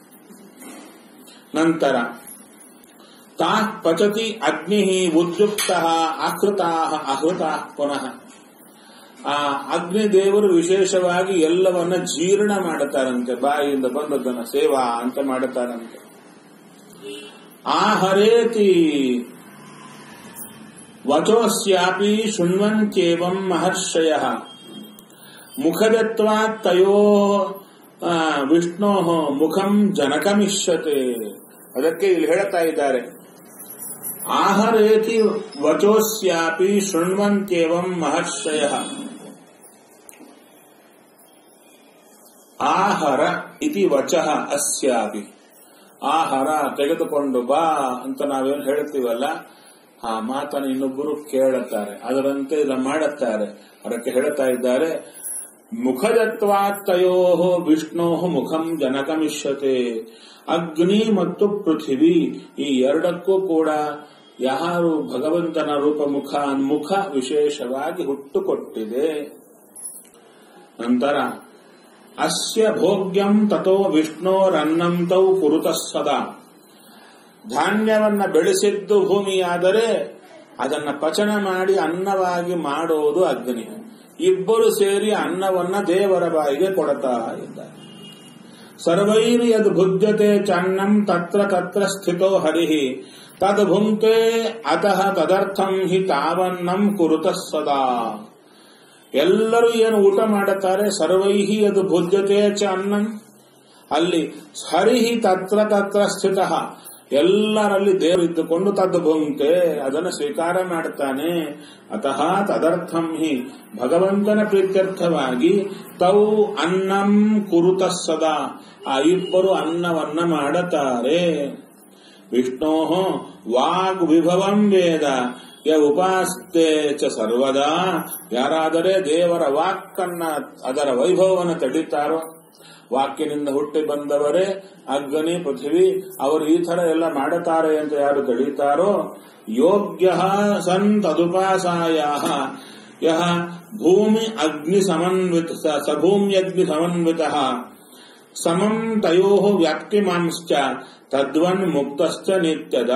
ನಂತರ ತಾ ಪಚತಿ ಅಗ್ನಿ ಉದ್ಯುಕ್ತ ಆಕೃತಾ ಆಹೃತಾ ಪುನಃ. ಆ ಅಗ್ನಿ ದೇವರು ವಿಶೇಷವಾಗಿ ಎಲ್ಲವನ್ನ ಜೀರ್ಣ ಮಾಡುತ್ತಾರಂತೆ. ಬಾಯಿಯಿಂದ ಬಂದದ್ದನ್ನ ಸೇವಾ ಅಂತ ಮಾಡುತ್ತಾರಂತೆ. ಆಹರೇತಿ ವಚೋಸ್ಯಾಪಿ ಶೃಣ್ವಂತ್ಯೇವಂ ಮಹರ್ಷಯ ಮುಖದತ್ವಾತ್ ತಯೋ ವಿಷ್ಣೋ ಮುಖಂ ಜನಕಮಿಷ್ಯತೆ. ಅದಕ್ಕೆ ಇಲ್ಲಿ ಹೇಳ್ತಾ ಇದ್ದಾರೆ, ಆಹರೇತಿ ವಚೋಸ್ಯಾಪಿ ಶೃಣ್ವಂತ್ಯೇವಂ ಮಹರ್ಷಯ. ಆಹರ ಇತಿ ವಚಃ ಅಸ್ಯಾಪಿ. ಆಹಾರ ತೆಗೆದುಕೊಂಡು ಬಾ ಅಂತ ನಾವೇನು ಹೇಳ್ತೀವಲ್ಲ, ಆ ಮಾತನ್ನು ಇನ್ನೊಬ್ಬರು ಕೇಳುತ್ತಾರೆ, ಅದರಂತೆ ಇದನ್ನು ಮಾಡುತ್ತಾರೆ. ಅದಕ್ಕೆ ಹೇಳ್ತಾ ಇದ್ದಾರೆ, ಮುಖದತ್ವಾತ್ತಯೋ ವಿಷ್ಣೋ ಮುಖಂ ಜನಕಮಿಷ್ಯತೆ. ಅಗ್ನಿ ಮತ್ತು ಪೃಥ್ವಿ ಈ ಎರಡಕ್ಕೂ ಕೂಡ ಯಾರು ಭಗವಂತನ ರೂಪ ಮುಖ ಮುಖ ವಿಶೇಷವಾಗಿ ಹುಟ್ಟುಕೊಟ್ಟಿದೆ. ನಂತರ ಅಸ್ಯ ಭೋಗ್ಯಂ ತಥೋ ವಿಷ್ಣೋರನ್ನಂ ತೌ ಕುರುತಃ ಸದಾ. ಧಾನ್ಯವನ್ನ ಬೆಳೆಸಿದ್ದು ಭೂಮಿಯಾದರೆ ಅದನ್ನ ಪಚನ ಮಾಡಿ ಅನ್ನವಾಗಿ ಮಾಡೋದು ಅಗ್ನಿ. ಇಬ್ಬರು ಸೇರಿ ಅನ್ನವನ್ನ ದೇವರ ಬಾಯಿಗೆ ಕೊಡ್ತಾ ಇದ್ದಾರೆ. ಸರ್ವೈರ್ ಯದ್ ಭುಜ್ಯತೆ ಚಾನ್ನಂ ತತ್ರ ತತ್ರ ಸ್ಥಿತೋ ಹರಿಃ ತದ್ ಭುಂಕ್ತೆ ಅತಃ ತದರ್ಥಂ ಹಿ ತಾವನ್ನಂ ಕುರುತಃ ಸದಾ. ಎಲ್ಲರೂ ಏನು ಊಟ ಮಾಡುತ್ತಾರೆ, ಸರ್ವೈಹಿ ಅದು ಭುಜ್ಯತೆ ಚ ಅನ್ನಂ. ಅಲ್ಲಿ ಹರಿಹಿ ತತ್ರ ತತ್ರ ಸ್ಥಿತ, ಎಲ್ಲರಲ್ಲಿ ದೇವರು ಇದ್ದುಕೊಂಡು ತದ್ ಭುಂಕ್ತೆ ಅದನ್ನು ಸ್ವೀಕಾರ ಮಾಡುತ್ತಾನೆ. ಅತಃ ತದರ್ಥಂ ಹಿ ಭಗವಂತನ ಪ್ರೀತ್ಯರ್ಥವಾಗಿ ತೌ ಅನ್ನಂ ಕುರುತಃ ಸದಾ, ಆ ಇಬ್ಬರು ಅನ್ನವನ್ನ ಮಾಡುತ್ತಾರೆ. ವಿಷ್ಣೋ ವಾಗ್ ವಿಭವಂ ವೇದ ಯ ಉಪಾಸ್ತೆ ಚ ಸರ್ವದಾ. ಯಾರಾದರೆ ದೇವರ ವಾಕ್ಕನ್ನ ಅದರ ವೈಭವವನ್ನು ತಡೀತಾರೋ, ವಾಕ್ಯನಿಂದ ಹುಟ್ಟಿ ಬಂದವರೇ ಅಗ್ನಿ ಪೃಥ್ವಿ ಅವರು ಈ ತರ ಎಲ್ಲ ಮಾಡುತ್ತಾರೆ ಅಂತ ಯಾರು ತಡೀತಾರೋ, ಯೋಗ್ಯ ಸನ್ ತದುಪಾಸಾಯ ಯಹ ಭೂಮಿ ಅಗ್ನಿ ಸಮನ್ವಿತ ಸಭೂಮ್ಯಗ್ನಿ ಸಮನ್ವಿತ ಸಮಂ ತಯೋ ವ್ಯಾಪ್ತಿಮಾಂಶ್ಚ ತದ್ವನ್ ಮುಕ್ತಶ್ಚ ನಿತ್ಯದ.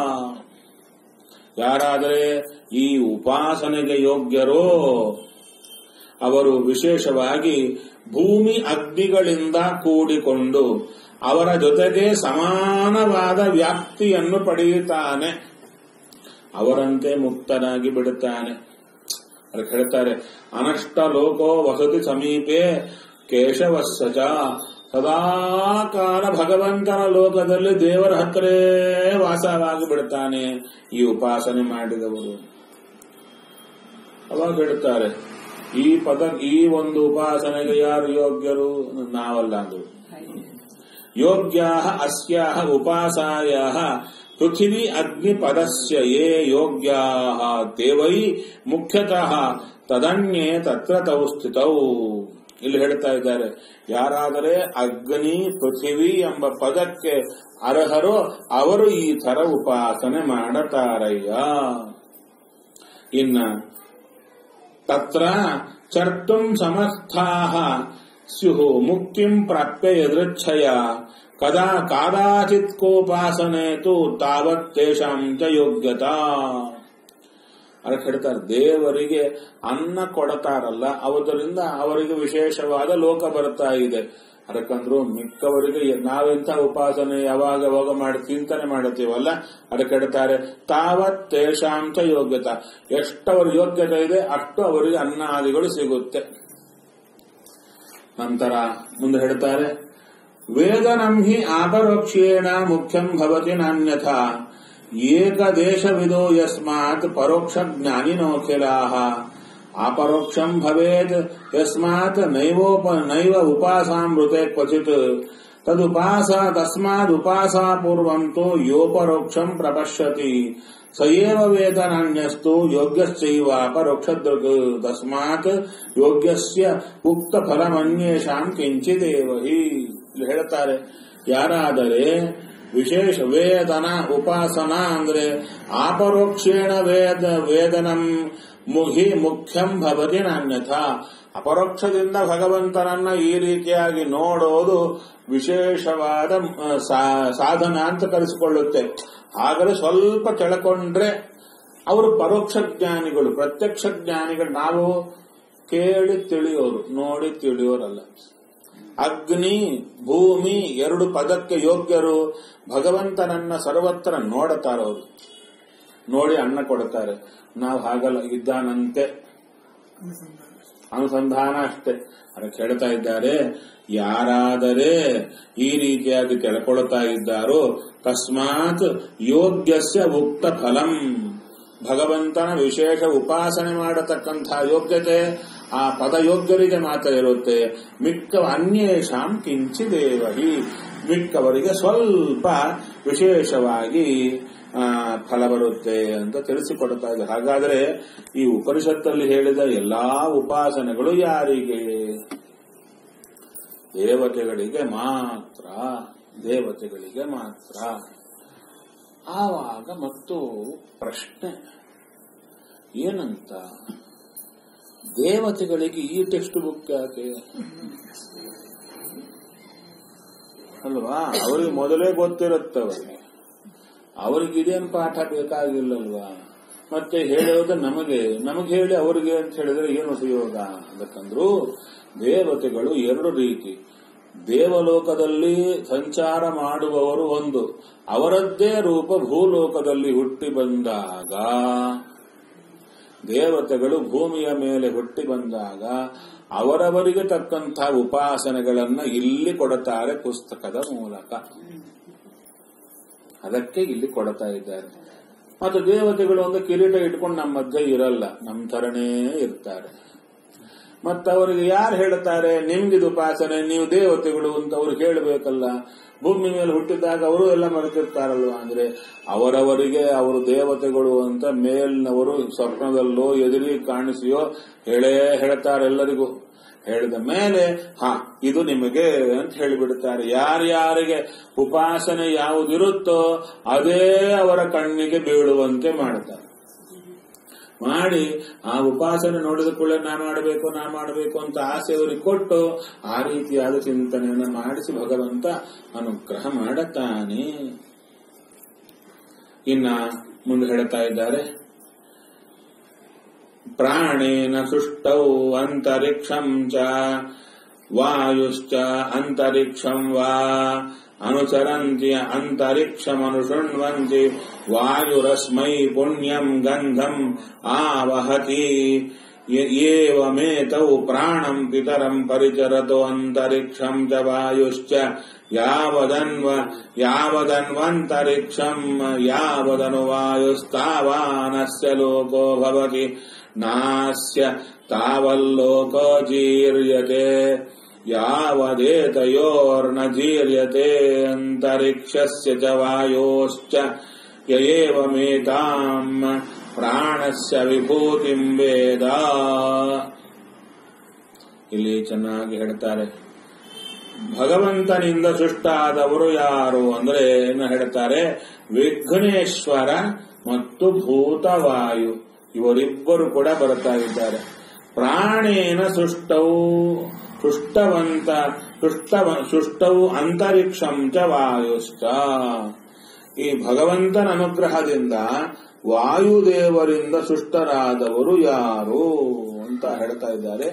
ಯಾರಾದರೆ ಈ ಉಪಾಸನೆಗೆ ಯೋಗ್ಯರೋ ಅವರು ವಿಶೇಷವಾಗಿ ಭೂಮಿ ಅಗ್ನಿಗಳಿಂದ ಕೂಡಿಕೊಂಡು ಅವರ ಜೊತೆಗೆ ಸಮಾನವಾದ ವ್ಯಾಪ್ತಿಯನ್ನು ಪಡೆಯುತ್ತಾನೆ, ಅವರಂತೆ ಮುಕ್ತನಾಗಿ ಬಿಡುತ್ತಾನೆ. ಅದಕ್ಕೆ ಹೇಳ್ತಾರೆ, ಅನಷ್ಟ ಲೋಕೋ ವಸತಿ ಸಮೀಪೆ ಕೇಶವಸ್ಸಚ. ಸದಾಕಾಲ ಭಗವಂತನ ಲೋಕದಲ್ಲಿ ದೇವರ ಹತ್ತಿರೇ ವಾಸವಾಗಿ ಬಿಡುತ್ತಾನೆ ಈ ಉಪಾಸನೆ ಮಾಡಿದವರು. ಅವಾಗ ಹೇಳ್ತಾರೆ, ಈ ಪದ ಈ ಒಂದು ಉಪಾಸನೆಗೆ ಯಾರು ಯೋಗ್ಯರು? ನಾವಲ್ಲ. ಅದು ಯೋಗ್ಯಾ ಅಸ್ಯಾಹ ಉಪಾಸಾಯಾಹ ಪೃಥಿವಿ ಅಗ್ನಿ ಪದಸ್ಯ ಯೇ ಯೋಗ್ಯಾ ತೇ ವೈ ಮುಖ್ಯತಃ ತದನ್ಯೇ ತತ್ರ ತೌ ಸ್ಥಿತೌ. ಇಲ್ಲಿ ಹೇಳ್ತಾ ಇದ್ದಾರೆ, ಯಾರಾದರೆ ಅಗ್ನಿ ಪೃಥಿವಿ ಎಂಬ ಪದಕ್ಕೆ ಅರ್ಹರೋ ಅವರು ಈ ತರ ಉಪಾಸನೆ ಮಾಡತಾರಯ್ಯ. ಇನ್ನ ತತ್ರ ಚರ್ತುಂ ಸಮರ್ಥಾಃ ಸ್ಯುಃ ಮುಕ್ತಿಂ ಪ್ರಾಪ್ಯ ಯದೃಚ್ಛಯ ಕದಾ ಕಾದಾಚಿತ್ ಕೋಪಾಸನೆ ತು ತಾವತ್ ತೇಷಾಂ ಚ ಯೋಗ್ಯತಾ. ಅದಕ್ಕೆ ಹೇಳ್ತಾರೆ, ದೇವರಿಗೆ ಅನ್ನ ಕೊಡತಾರಲ್ಲ ಅವರಿಂದ ಅವರಿಗೆ ವಿಶೇಷವಾದ ಲೋಕ ಬರ್ತಾ ಇದೆ. ಅದಕ್ಕಂದ್ರು ಮಿಕ್ಕವರಿಗೆ ನಾವೆಂಥ ಉಪಾಸನೆ ಯಾವಾಗ ಯಾವಾಗ ಮಾಡಿ ಚಿಂತನೆ ಮಾಡುತ್ತೀವಲ್ಲ, ಅದಕ್ಕೆ ಹೇಳ್ತಾರೆ ತಾವತ್ ತೇಷಾಂಚ ಯೋಗ್ಯತಾ, ಎಷ್ಟವರ ಯೋಗ್ಯತೆ ಇದೆ ಅಷ್ಟು ಅವರಿಗೆ ಅನ್ನಾದಿಗಳು ಸಿಗುತ್ತೆ. ನಂತರ ಮುಂದೆ ಹೇಳ್ತಾರೆ, ವೇದನಂ ಹಿ ಅಪರೋಕ್ಷೇಣ ಮುಖ್ಯಂ ಭವತಿ ನಾನ್ಯಥಾ ಏಕದೇಶವಿದೋ ಯಸ್ಮಾತ್ ಪರೋಕ್ಷ ಜ್ಞಾನಿನೋಖಿಲಾಃ ಅಪರೋಕ್ಷಂ ಭವೇತ್ ಯಸ್ಮಾತ್ ನೈವೋಪ ನೈವ ಉಪಾಸಾಮೃತೆ ಕ್ವಚಿತ್ ತದುಪಾಸ ತಸ್ಮಾದ್ ಉಪಾಸಾ ಪೂರ್ವಂ ತು ಯೋಪರೋಕ್ಷಂ ಪ್ರಪಶ್ಯತಿ ಸ ಏವ ವೇದನಾನ್ಯಸ್ತು ಯೋಗ್ಯಶ್ಚೈವ ಅಪರೋಕ್ಷದೃಕ್ ತಸ್ಮಾತ್ ಯೋಗ್ಯಸ್ಯ ಉಕ್ತ ಫಲಮನ್ಯೇಷಾಂ ಕಿಂಚಿದೇವ ಹಿ. ಇಲ್ಲಿ ಹೇಳ್ತಾರೆ, ಯಾರಾದರೆ ವಿಶೇಷ ವೇದನ ಉಪಾಸನಾ ಅಂದ್ರೆ ಅಪರೋಕ್ಷೇಣ ವೇದ ವೇದನಂ ಮುಹಿ ಮುಖ್ಯಂ ಭವತಿ ನಾನ್ಯಥಾ, ಅಪರೋಕ್ಷದಿಂದ ಭಗವಂತನನ್ನ ಈ ರೀತಿಯಾಗಿ ನೋಡೋದು ವಿಶೇಷವಾದ ಸಾಧನ ಅಂತ ಕರೆಸಿಕೊಳ್ಳುತ್ತೆ. ಹಾಗಲೇ ಸ್ವಲ್ಪ ಕೆಳಕೊಂಡ್ರೆ ಅವರು ಪರೋಕ್ಷ ಜ್ಞಾನಿಗಳು. ಪ್ರತ್ಯಕ್ಷ ಜ್ಞಾನಿಗಳು ನಾವು ಕೇಳಿ ತಿಳಿಯೋರು, ನೋಡಿ ತಿಳಿಯೋರಲ್ಲ. ಅಗ್ನಿ ಭೂಮಿ ಎರಡು ಪದಕ್ಕೆ ಯೋಗ್ಯರು. ಭಗವಂತನನ್ನ ಸರ್ವತ್ರ ನೋಡುತ್ತಾರವರು, ನೋಡಿ ಅನ್ನ ಕೊಡುತ್ತಾರೆ. ನಾವು ಹಾಗಲ್ಲ, ಇದ್ದಾನಂತೆ ಅನುಸಂಧಾನ ಅಷ್ಟೇ. ಅದಕ್ಕೆ ಹೇಳ್ತಾ ಇದ್ದಾರೆ, ಯಾರಾದರೆ ಈ ರೀತಿಯಾಗಿ ಕೆಳಕೊಳ್ತಾ ಇದ್ದಾರೋ ತಸ್ಮಾತ್ ಯೋಗ್ಯಸ್ಯ ಉಕ್ತ ಫಲಂ, ಭಗವಂತನ ವಿಶೇಷ ಉಪಾಸನೆ ಮಾಡತಕ್ಕಂತಹ ಯೋಗ್ಯತೆ ಆ ಪದಯೋಗ್ಯರಿಗೆ ಮಾತ್ರ ಇರುತ್ತೆ. ಮಿಕ್ಕ ಅನ್ಯೇಷಾಂ ಕಿಂಚಿದೇವಹಿ, ಮಿಕ್ಕವರಿಗೆ ಸ್ವಲ್ಪ ವಿಶೇಷವಾಗಿ ಫಲ ಬರುತ್ತೆ ಅಂತ ತಿಳಿಸಿಕೊಡ್ತಾ ಇದೆ. ಹಾಗಾದರೆ ಈ ಉಪನಿಷತ್ತಲ್ಲಿ ಹೇಳಿದ ಎಲ್ಲಾ ಉಪಾಸನೆಗಳು ಯಾರಿಗೆ? ದೇವತೆಗಳಿಗೆ ಮಾತ್ರ, ದೇವತೆಗಳಿಗೆ ಮಾತ್ರ. ಆವಾಗ ಮತ್ತು ಪ್ರಶ್ನೆ ಏನಂತ, ದೇವತೆಗಳಿಗೆ ಈ ಟೆಕ್ಸ್ಟ್ ಬುಕ್ ಯಾಕೆ ಅಲ್ವಾ? ಅವರಿಗೆ ಮೊದಲೇ ಗೊತ್ತಿರುತ್ತವರಿಗೆ, ಅವ್ರಿಗೆ ಇದೇನು ಪಾಠ ಬೇಕಾಗಿಲ್ಲಲ್ವಾ? ಮತ್ತೆ ಹೇಳೋದು ನಮಗೆ, ನಮಗೆ ಹೇಳಿ ಅವ್ರಿಗೆ ಅಂತ ಹೇಳಿದ್ರೆ ಏನು ಉಪಯೋಗ? ಅದಕ್ಕಂದ್ರು ದೇವತೆಗಳು ಎರಡು ರೀತಿ. ದೇವಲೋಕದಲ್ಲಿ ಸಂಚಾರ ಮಾಡುವವರು ಒಂದು, ಅವರದ್ದೇ ರೂಪ ಭೂಲೋಕದಲ್ಲಿ ಹುಟ್ಟಿ ಬಂದಾಗ, ದೇವತೆಗಳು ಭೂಮಿಯ ಮೇಲೆ ಹುಟ್ಟಿ ಬಂದಾಗ ಅವರವರಿಗೆ ತಕ್ಕಂಥ ಉಪಾಸನೆಗಳನ್ನ ಇಲ್ಲಿ ಕೊಡುತ್ತಾರೆ ಪುಸ್ತಕದ ಮೂಲಕ. ಅದಕ್ಕೆ ಇಲ್ಲಿ ಕೊಡ್ತಾ ಇದ್ದಾರೆ. ಮತ್ತು ದೇವತೆಗಳು ಒಂದು ಕಿರೀಟ ಇಟ್ಕೊಂಡು ನಮ್ಮ ಮಧ್ಯೆ ಇರಲ್ಲ, ನಮ್ಮ ತರನೇ ಇರ್ತಾರೆ. ಮತ್ತವರಿಗೆ ಯಾರು ಹೇಳ್ತಾರೆ ನಿಮ್ಗಿದು ಉಪಾಸನೆ, ನೀವು ದೇವತೆಗಳು ಅಂತ ಅವ್ರು ಹೇಳಬೇಕಲ್ಲ. ಭೂಮಿ ಮೇಲೆ ಹುಟ್ಟಿದಾಗ ಅವರು ಎಲ್ಲ ಮರೆತಿರ್ತಾರಲ್ವಾ? ಅಂದ್ರೆ ಅವರವರಿಗೆ ಅವರು ದೇವತೆಗಳು ಅಂತ ಮೇಲ್ನವರು ಸ್ವಪ್ನದಲ್ಲೋ ಎದುರಿ ಕಾಣಿಸಿಯೋ ಹೇಳೇ ಹೇಳ್ತಾರೆ ಎಲ್ಲರಿಗೂ. ಹೇಳಿದ ಮೇಲೆ ಹಾ ಇದು ನಿಮಗೆ ಅಂತ ಹೇಳಿಬಿಡುತ್ತಾರೆ. ಯಾರ್ಯಾರಿಗೆ ಉಪಾಸನೆ ಯಾವುದಿರುತ್ತೋ ಅದೇ ಅವರ ಕಣ್ಣಿಗೆ ಬೀಳುವಂತೆ ಮಾಡುತ್ತಾರೆ. ಮಾಡಿ ಆ ಉಪಾಸನೆ ನೋಡಿದ ಕೂಡಲೇ ನಾ ಮಾಡಬೇಕು ನಾ ಮಾಡಬೇಕು ಅಂತ ಆಸೆ ಅವರಿಗೆ ಕೊಟ್ಟು ಆ ರೀತಿಯಾದ ಚಿಂತನೆಯನ್ನು ಮಾಡಿಸಿ ಭಗವಂತ ಅನುಗ್ರಹ ಮಾಡುತ್ತಾನೆ. ಇನ್ನ ಮುಂದೆ ಹೇಳ್ತಾ ಇದ್ದಾರೆ, ಪ್ರಾಣೇನ ಸೃಷ್ಟೌ ಅಂತರಿಕ್ಷಂ ಚ ವಾಯುಶ್ಚ ಅಂತರಿಕ್ಷಂ ವಾ ಅನುಚರಂತಿ ಅಂತರಿಕ್ಷಮನುಶೃಣ್ವಂತಿ ವಾಯುರಸ್ಮೈ ಪುಣ್ಯಂ ಗಂಧಂ ಆವಹತಿ ಏವಮೇತೌ ಪ್ರಾಣಂ ಪಿತರಂ ಪರಿಚರತೋ ಅಂತರಿಕ್ಷಂ ಚ ವಾಯುಶ್ಚ ಯಾವದನ್ವ ಯಾವದನ್ವಂತರಿಕ್ಷಂ ಯಾವದನು ವಾಯುಸ್ತಾವಾನಸ್ಯ ಲೋಕೋ ಭವತಿ ನಾಸ್ಯ ತಾವಲ್ಲೋಕೋ ಜೀರ್ಯತೆ ಯಾವದೇತಯೋರ್ನ ಜೀರ್ಯತೆ ಅಂತರಿಕ್ಷಸ್ಯ ಚ ವಾಯೋಶ್ಚ ಯಯೇವಮೇತಾಂ ಪ್ರಾಣಸ್ಯ ವಿಭೂತಿಂ ವೇದ. ಇಲ್ಲಿ ಚೆನ್ನಾಗಿ ಹೇಳ್ತಾರೆ. ಭಗವಂತನಿಂದ ಸೃಷ್ಟಾದವರು ಯಾರು ಅಂದ್ರೆ ಏನು ಹೇಳ್ತಾರೆ? ವಿಘ್ನೇಶ್ವರ ಮತ್ತು ಭೂತವಾಯು ಇವರಿಬ್ಬರು ಕೂಡ ಬರ್ತಾ ಇದ್ದಾರೆ. ಪ್ರಾಣೇನ ಸೃಷ್ಟವು ಸೃಷ್ಟವಂತ ಸೃಷ್ಟವ ಸೃಷ್ಟವು ಅಂತರಿಕ್ಷಂ ಚ ವಾಯುಶ್ಚ. ಈ ಭಗವಂತನ ಅನುಗ್ರಹದಿಂದ ವಾಯುದೇವರಿಂದ ಸೃಷ್ಟರಾದವರು ಯಾರು ಅಂತ ಹೇಳ್ತಾ ಇದ್ದಾರೆ.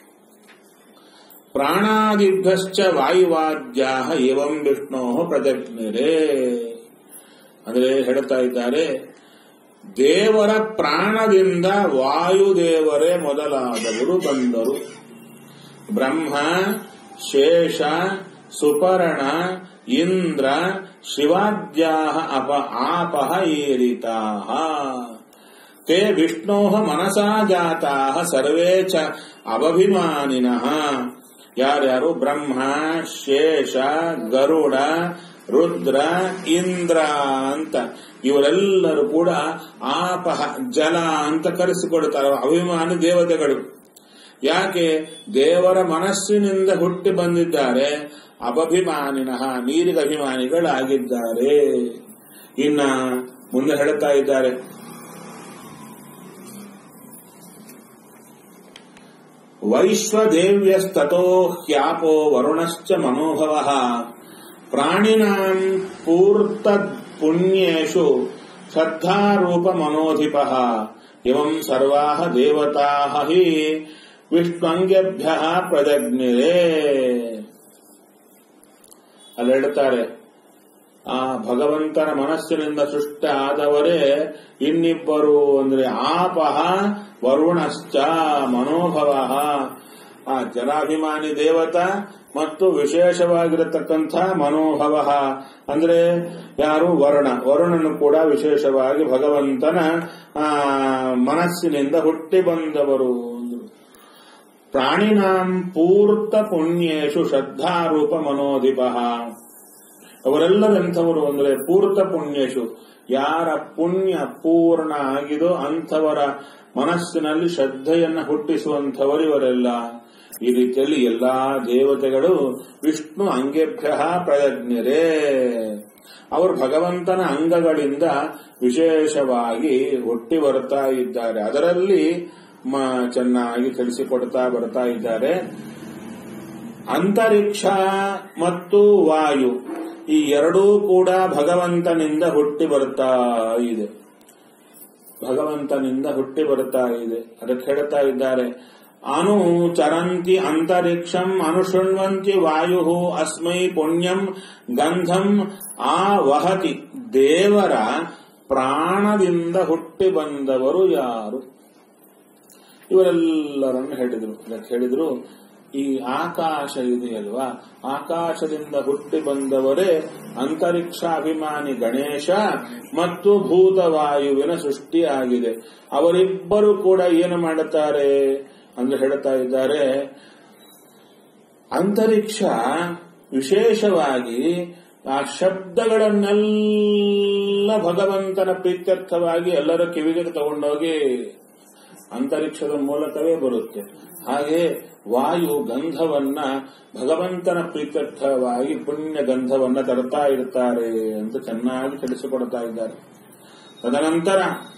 ಪ್ರಾಣಾದಿಭ್ಯಶ್ಚ ವಾಯುವಾದ್ಯಾಹ ಏವಂ ವಿಷ್ಣೋ ಪ್ರಜಜ್ಞಿರೇ ಅಂದ್ರೆ ಹೇಳ್ತಾ ಇದ್ದಾರೆ, ದೇವರ ಪ್ರಾಣದಿಂದ ವಾಯುದೇವರೇ ಮೊದಲಾದವರು ಬಂದರು. ಬ್ರಹ್ಮ, ಶೇಷ, ಸುಪರ್ಣ, ಇಂದ್ರ, ಶಿವಾದ್ಯಾಹ ಅಪ ಆಪಹ ಏರಿತಾಹ. ತೇ ವಿಷ್ಣೋ ಮನಸಾ ಜಾತಾಹ ಸರ್ವೇ ಚ ಅವಭಿಮಾನಿನಃ. ಯಾರ್ಯಾರು? ಬ್ರಹ್ಮ, ಶೇಷ, ಗರುಡ, ರುದ್ರ, ಇಂದ್ರ ಅಂತ ಇವರೆಲ್ಲರೂ ಕೂಡ ಆಪಹ ಜಲ ಅಂತ ಕರೆಸಿಕೊಡ್ತಾರೆ. ಅಭಿಮಾನಿ ದೇವತೆಗಳು. ಯಾಕೆ? ದೇವರ ಮನಸ್ಸಿನಿಂದ ಹುಟ್ಟಿ ಬಂದಿದ್ದಾರೆ. ಅಪಭಿಮಾನಿನಃ ನೀರಿಗೆ ಅಭಿಮಾನಿಗಳಾಗಿದ್ದಾರೆ. ಇನ್ನ ಮುಂದೆ ಹೇಳ್ತಾ ಇದ್ದಾರೆ, ವೈಶ್ವದೇವ್ಯಸ್ತತೋ ಹ್ಯಾಪೋ ವರುಣಶ್ಚ ಮನೋಭವಃ ಪ್ರಾಣಿನಾಂ ಪೂರ್ತ ಪುಣ್ಯೇಷು ಶ್ರದ್ಧಾರೂಪ ಮನೋಧಿಪಃ ಇವಂ ಸರ್ವಾಃ ದೇವತಾಃ ಹಿ ವಿಷ್ಣುಂಗ್ಯಭ್ಯಃ ಪ್ರಜಜ್ಞಿರೇ. ಅಲ್ಲಿ ಹೇಳ್ತಾರೆ, ಆ ಭಗವಂತನ ಮನಸ್ಸಿನಿಂದ ಸೃಷ್ಟ ಆದವರೇ ಇನ್ನಿಬ್ಬರು ಅಂದ್ರೆ ಆಪಹ ವರುಣಶ್ಚ ಮನೋಭವ. ಆ ಜಲಾಭಿಮಾನಿ ದೇವತಾ ಮತ್ತು ವಿಶೇಷವಾಗಿರತಕ್ಕಂಥ ಮನೋಭವ ಅಂದ್ರೆ ಯಾರು? ವರುಣ. ವರುಣನು ಕೂಡ ವಿಶೇಷವಾಗಿ ಭಗವಂತನ ಆ ಮನಸ್ಸಿನಿಂದ ಹುಟ್ಟಿ ಬಂದವರು. ಪ್ರಾಣಿನಾಂ ಪೂರ್ತ ಪುಣ್ಯೇಶು ಶ್ರದ್ಧಾರೂಪ ಮನೋಧಿಪ. ಅವರೆಲ್ಲರೆಂಥವರು ಅಂದ್ರೆ ಪೂರ್ತ ಪುಣ್ಯೇಶು, ಯಾರ ಪುಣ್ಯ ಪೂರ್ಣ ಆಗಿದೋ ಅಂಥವರ ಮನಸ್ಸಿನಲ್ಲಿ ಶ್ರದ್ಧೆಯನ್ನ ಹುಟ್ಟಿಸುವಂಥವರು ಇವರೆಲ್ಲ. ಈ ರೀತಿಯಲ್ಲಿ ಎಲ್ಲಾ ದೇವತೆಗಳು ವಿಷ್ಣು ಅಂಗೇಭ್ಯ ಪ್ರಯಜ್ಞರೇ. ಅವರು ಭಗವಂತನ ಅಂಗಗಳಿಂದ ವಿಶೇಷವಾಗಿ ಹುಟ್ಟಿ ಬರ್ತಾ ಇದ್ದಾರೆ. ಅದರಲ್ಲಿ ಚೆನ್ನಾಗಿ ತಿಳಿಸಿಕೊಡ್ತಾ ಬರ್ತಾ ಇದ್ದಾರೆ. ಅಂತರಿಕ್ಷ ಮತ್ತು ವಾಯು ಈ ಎರಡೂ ಕೂಡ ಭಗವಂತನಿಂದ ಹುಟ್ಟಿ ಬರ್ತಾ ಇದೆ. ಭಗವಂತನಿಂದ ಹುಟ್ಟಿ ಬರ್ತಾ ಇದೆ. ಅದಕ್ಕೆ ಹೇಳ್ತಾ ಇದ್ದಾರೆ, ಅನು ಚರಂತಿ ಅಂತರಿಕ್ಷಂ ಅನುಶೃಣ್ವಂತಿ ವಾಯು ಅಸ್ಮೈ ಪುಣ್ಯಂ ಗಂಧಂ ಆ ವಹತಿ. ದೇವರ ಪ್ರಾಣದಿಂದ ಹುಟ್ಟಿ ಬಂದವರು ಯಾರು? ಇವರೆಲ್ಲರನ್ನು ಹೇಳಿದ್ರು. ಅದಕ್ಕೆ ಹೇಳಿದ್ರು, ಈ ಆಕಾಶ ಇದೆಯಲ್ವಾ, ಆಕಾಶದಿಂದ ಹುಟ್ಟಿ ಬಂದವರೇ ಅಂತರಿಕ್ಷಾಭಿಮಾನಿ ಗಣೇಶ ಮತ್ತು ಭೂತವಾಯುವಿನ ಸೃಷ್ಟಿಯಾಗಿದೆ. ಅವರಿಬ್ಬರು ಕೂಡ ಏನು ಮಾಡುತ್ತಾರೆ ಅಂದ್ರೆ ಹೇಳ್ತಾ ಇದ್ದಾರೆ, ಅಂತರಿಕ್ಷ ವಿಶೇಷವಾಗಿ ಆ ಶಬ್ದಗಳನ್ನೆಲ್ಲ ಭಗವಂತನ ಪ್ರೀತ್ಯರ್ಥವಾಗಿ ಎಲ್ಲರ ಕಿವಿಗೆ ತಗೊಂಡೋಗಿ ಅಂತರಿಕ್ಷದ ಮೂಲಕವೇ ಬರುತ್ತೆ. ಹಾಗೆ ವಾಯು ಗಂಧವನ್ನ ಭಗವಂತನ ಪ್ರೀತ್ಯರ್ಥವಾಗಿ ಪುಣ್ಯ ಗಂಧವನ್ನ ತರ್ತಾ ಇರ್ತಾರೆ ಅಂತ ಚೆನ್ನಾಗಿ ತಿಳಿಸಿಕೊಡ್ತಾ ಇದ್ದಾರೆ. ತದನಂತರ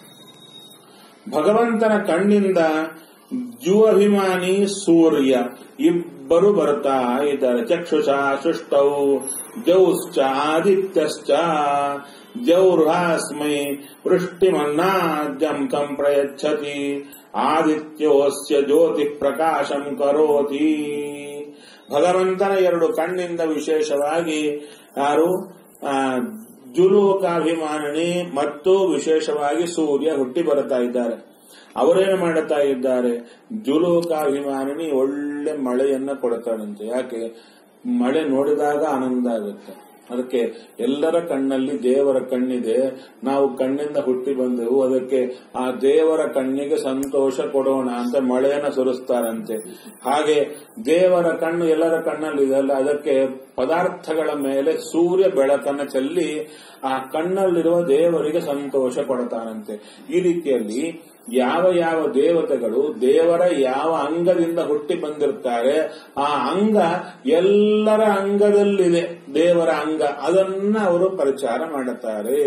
ಭಗವಂತನ ಕಣ್ಣಿಂದ ದ್ಯುಅಭಿಮಾನಿ ಸೂರ್ಯ ಇಬ್ಬರು ಬರ್ತಾ ಇದ್ದಾರೆ. ಚಕ್ಷುಷ ಸೃಷ್ಟೌ ದ್ಯೌಶ್ಚ ಆದಿತ್ಯಶ್ಚ ದ್ಯೌರ್ಹಾಸ್ಮೈ ವೃಷ್ಟಿಮನ್ನಾದ್ಯಂ ತಂ ಪ್ರಯಚ್ಛತಿ ಆದಿತ್ಯೋಸ್ಯ ಜ್ಯೋತಿ ಪ್ರಕಾಶಂ ಕರೋತಿ. ಭಗವಂತನ ಎರಡು ಕಣ್ಣಿಂದ ವಿಶೇಷವಾಗಿ ಯಾರು? ದ್ಯುಲೋಕಾಭಿಮಾನಿ ಮತ್ತು ವಿಶೇಷವಾಗಿ ಸೂರ್ಯ ಹುಟ್ಟಿ ಬರ್ತಾ ಇದ್ದಾರೆ. ಅವರೇನು ಮಾಡುತ್ತಾ ಇದ್ದಾರೆ? ದ್ಯುಲೋಕಾಭಿಮಾನಿ ಒಳ್ಳೆ ಮಳೆಯನ್ನ ಕೊಡ್ತಾರಂತೆ. ಯಾಕೆ? ಮಳೆ ನೋಡಿದಾಗ ಆನಂದ ಆಗುತ್ತೆ. ಅದಕ್ಕೆ ಎಲ್ಲರ ಕಣ್ಣಲ್ಲಿ ದೇವರ ಕಣ್ಣಿದೆ, ನಾವು ಕಣ್ಣಿಂದ ಹುಟ್ಟಿ ಬಂದೆವು, ಅದಕ್ಕೆ ಆ ದೇವರ ಕಣ್ಣಿಗೆ ಸಂತೋಷ ಕೊಡೋಣ ಅಂತ ಮಳೆಯನ್ನ ಸುರಿಸ್ತಾರಂತೆ. ಹಾಗೆ ದೇವರ ಕಣ್ಣು ಎಲ್ಲರ ಕಣ್ಣಲ್ಲಿದೆ ಅಲ್ಲ, ಅದಕ್ಕೆ ಪದಾರ್ಥಗಳ ಮೇಲೆ ಸೂರ್ಯ ಬೆಳಕನ್ನು ಚೆಲ್ಲಿ ಆ ಕಣ್ಣಲ್ಲಿರುವ ದೇವರಿಗೆ ಸಂತೋಷ ಕೊಡ್ತಾನಂತೆ. ಈ ರೀತಿಯಲ್ಲಿ ಯಾವ ಯಾವ ದೇವತೆಗಳು ದೇವರ ಯಾವ ಅಂಗದಿಂದ ಹುಟ್ಟಿ ಬಂದಿರ್ತಾರೆ ಆ ಅಂಗ ಎಲ್ಲರ ಅಂಗದಲ್ಲಿದೆ, ದೇವರ ಅಂಗ, ಅದನ್ನ ಅವರು ಪರಿಚಾರ ಮಾಡುತ್ತಾರೆ.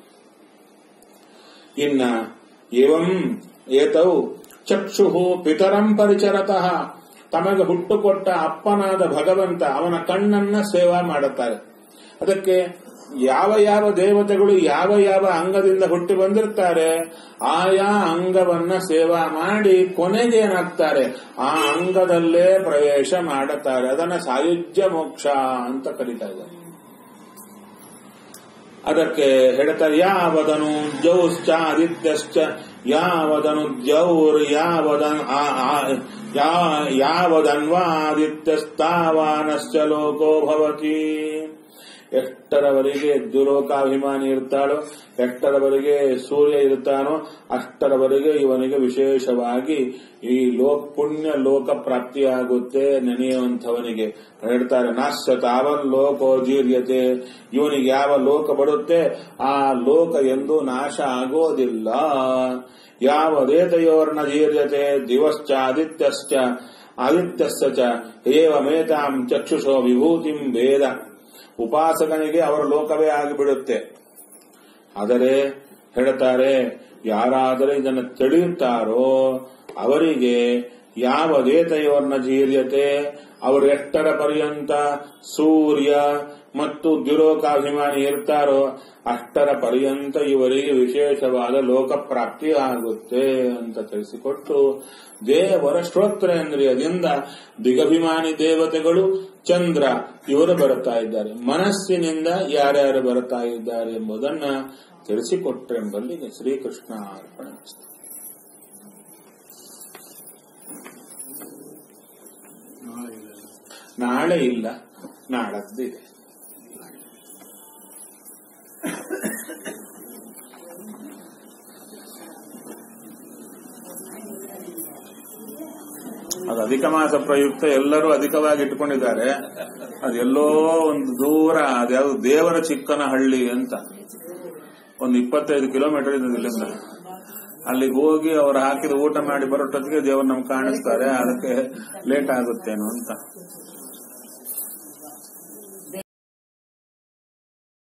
ಇನ್ನ ಏವಂ ಏತೌ ಚಕ್ಷುಹು ಪಿತರಂ ಪರಿಚರತಃ, ತಮಗೆ ಹುಟ್ಟುಕೊಟ್ಟ ಅಪ್ಪನಾದ ಭಗವಂತ ಅವನ ಕಣ್ಣನ್ನ ಸೇವಾ ಮಾಡುತ್ತಾರೆ. ಅದಕ್ಕೆ ಯಾವ ಯಾವ ದೇವತೆಗಳು ಯಾವ ಯಾವ ಅಂಗದಿಂದ ಹುಟ್ಟಿ ಬಂದಿರ್ತಾರೆ ಆಯಾ ಅಂಗವನ್ನ ಸೇವಾ ಮಾಡಿ ಕೊನೆಗೆ ಏನಾಗ್ತಾರೆ ಆ ಅಂಗದಲ್ಲೇ ಪ್ರವೇಶ ಮಾಡುತ್ತಾರೆ. ಅದನ್ನ ಸಾಯುಜ್ಯ ಮೋಕ್ಷ ಅಂತ ಕರೀತಾ ಇದ್ದಾರೆ. ಅದಕ್ಕೆ ಹೇಳ್ತಾರೆ ಯಾವದನು ಜೌಶ್ಚ ಆದಿತ್ಯಶ್ಚ ಯಾವದನು ಜೌರ್ ಯಾವದನ್ ಯಾವದನ್ವಾದಿತ್ಯಸ್ತಾವಾನಶ್ಚ ಲೋಕೋ ಭವತಿ. ಎಷ್ಟರವರೆಗೆ ದ್ಯುಲೋಕಾಭಿಮಾನಿ ಇರ್ತಾಳೋ, ಎಷ್ಟರವರೆಗೆ ಸೂರ್ಯ ಇರ್ತಾನೋ ಅಷ್ಟರವರೆಗೆ ಇವನಿಗೆ ವಿಶೇಷವಾಗಿ ಈ ಲೋಕ ಪುಣ್ಯ ಲೋಕ ಪ್ರಾಪ್ತಿಯಾಗುತ್ತೆ ನೆನೆಯುವಂಥವನಿಗೆ. ಹೇಳ್ತಾರೆ ನಾಶ್ಯ ತಾವನ್ ಲೋಕೋ ಜೀರ್ಯತೆ, ಇವನಿಗೆ ಯಾವ ಲೋಕ ಬರುತ್ತೆ ಆ ಲೋಕ ಎಂದು ನಾಶ ಆಗೋದಿಲ್ಲ. ಯಾವದೇತಯೋರ್ನ ಜೀರ್ಯತೆ ದಿವಶ್ಚ ಆದಿತ್ಯಶ್ಚ ಆದಿತ್ಯಶ್ಚ ಏವಮೇತಾಂ ಚಕ್ಷುಷೋ ವಿಭೂತಿಂ ವೇದ. ಉಪಾಸಕನಿಗೆ ಅವರ ಲೋಕವೇ ಆಗಿಬಿಡುತ್ತೆ. ಆದರೆ ಹೇಳ್ತಾರೆ ಯಾರಾದರೆ ಇದನ್ನು ತಿಳಿಯುತ್ತಾರೋ ಅವರಿಗೆ ಯಾವ ದೇತಯೋರ್ನ ಜೀರ್ಯತೆ, ಅವರು ಎಷ್ಟರ ಪರ್ಯಂತ ಸೂರ್ಯ ಮತ್ತು ದ್ಯುಲೋಕಾಭಿಮಾನಿ ಇರ್ತಾರೋ ಅಷ್ಟರ ಪರ್ಯಂತ ಇವರಿಗೆ ವಿಶೇಷವಾದ ಲೋಕ ಪ್ರಾಪ್ತಿ ಆಗುತ್ತೆ ಅಂತ ತಿಳಿಸಿಕೊಟ್ಟು ದೇವರ ಶ್ರೋತ್ರೇಂದ್ರಿಯದಿಂದ ದಿಗಭಿಮಾನಿ ದೇವತೆಗಳು ಚಂದ್ರ ಇವರು ಬರುತ್ತಾ ಇದ್ದಾರೆ. ಮನಸ್ಸಿನಿಂದ ಯಾರ್ಯಾರು ಬರುತ್ತಾ ಇದ್ದಾರೆ ಎಂಬುದನ್ನ ತಿಳಿಸಿಕೊಟ್ಟರೆಂಬಲ್ಲಿಗೆ ಶ್ರೀಕೃಷ್ಣ ಅರ್ಪಣೆ. ನಾಳೆ ಇಲ್ಲ, ನಾಳದ್ದಿದೆ. ಅದು ಅಧಿಕ ಮಾಸ ಪ್ರಯುಕ್ತ ಎಲ್ಲರೂ ಅಧಿಕವಾಗಿ ಇಟ್ಕೊಂಡಿದ್ದಾರೆ. ಅದೆಲ್ಲೋ ಒಂದು ದೂರ, ಅದ್ಯಾವುದು ದೇವರ ಚಿಕ್ಕನಹಳ್ಳಿ ಅಂತ ಒಂದು ಇಪ್ಪತ್ತೈದು ಕಿಲೋಮೀಟರ್ ಇದೆ ಇಲ್ಲಿಂದ. ಅಲ್ಲಿಗೆ ಹೋಗಿ ಅವ್ರು ಹಾಕಿದ ಊಟ ಮಾಡಿ ಬರೋಟೊತ್ತಿಗೆ ದೇವರು ನಮ್ಗೆ ಕಾಣಿಸ್ತಾರೆ. ಅದಕ್ಕೆ ಲೇಟ್ ಆಗುತ್ತೇನೋ ಅಂತ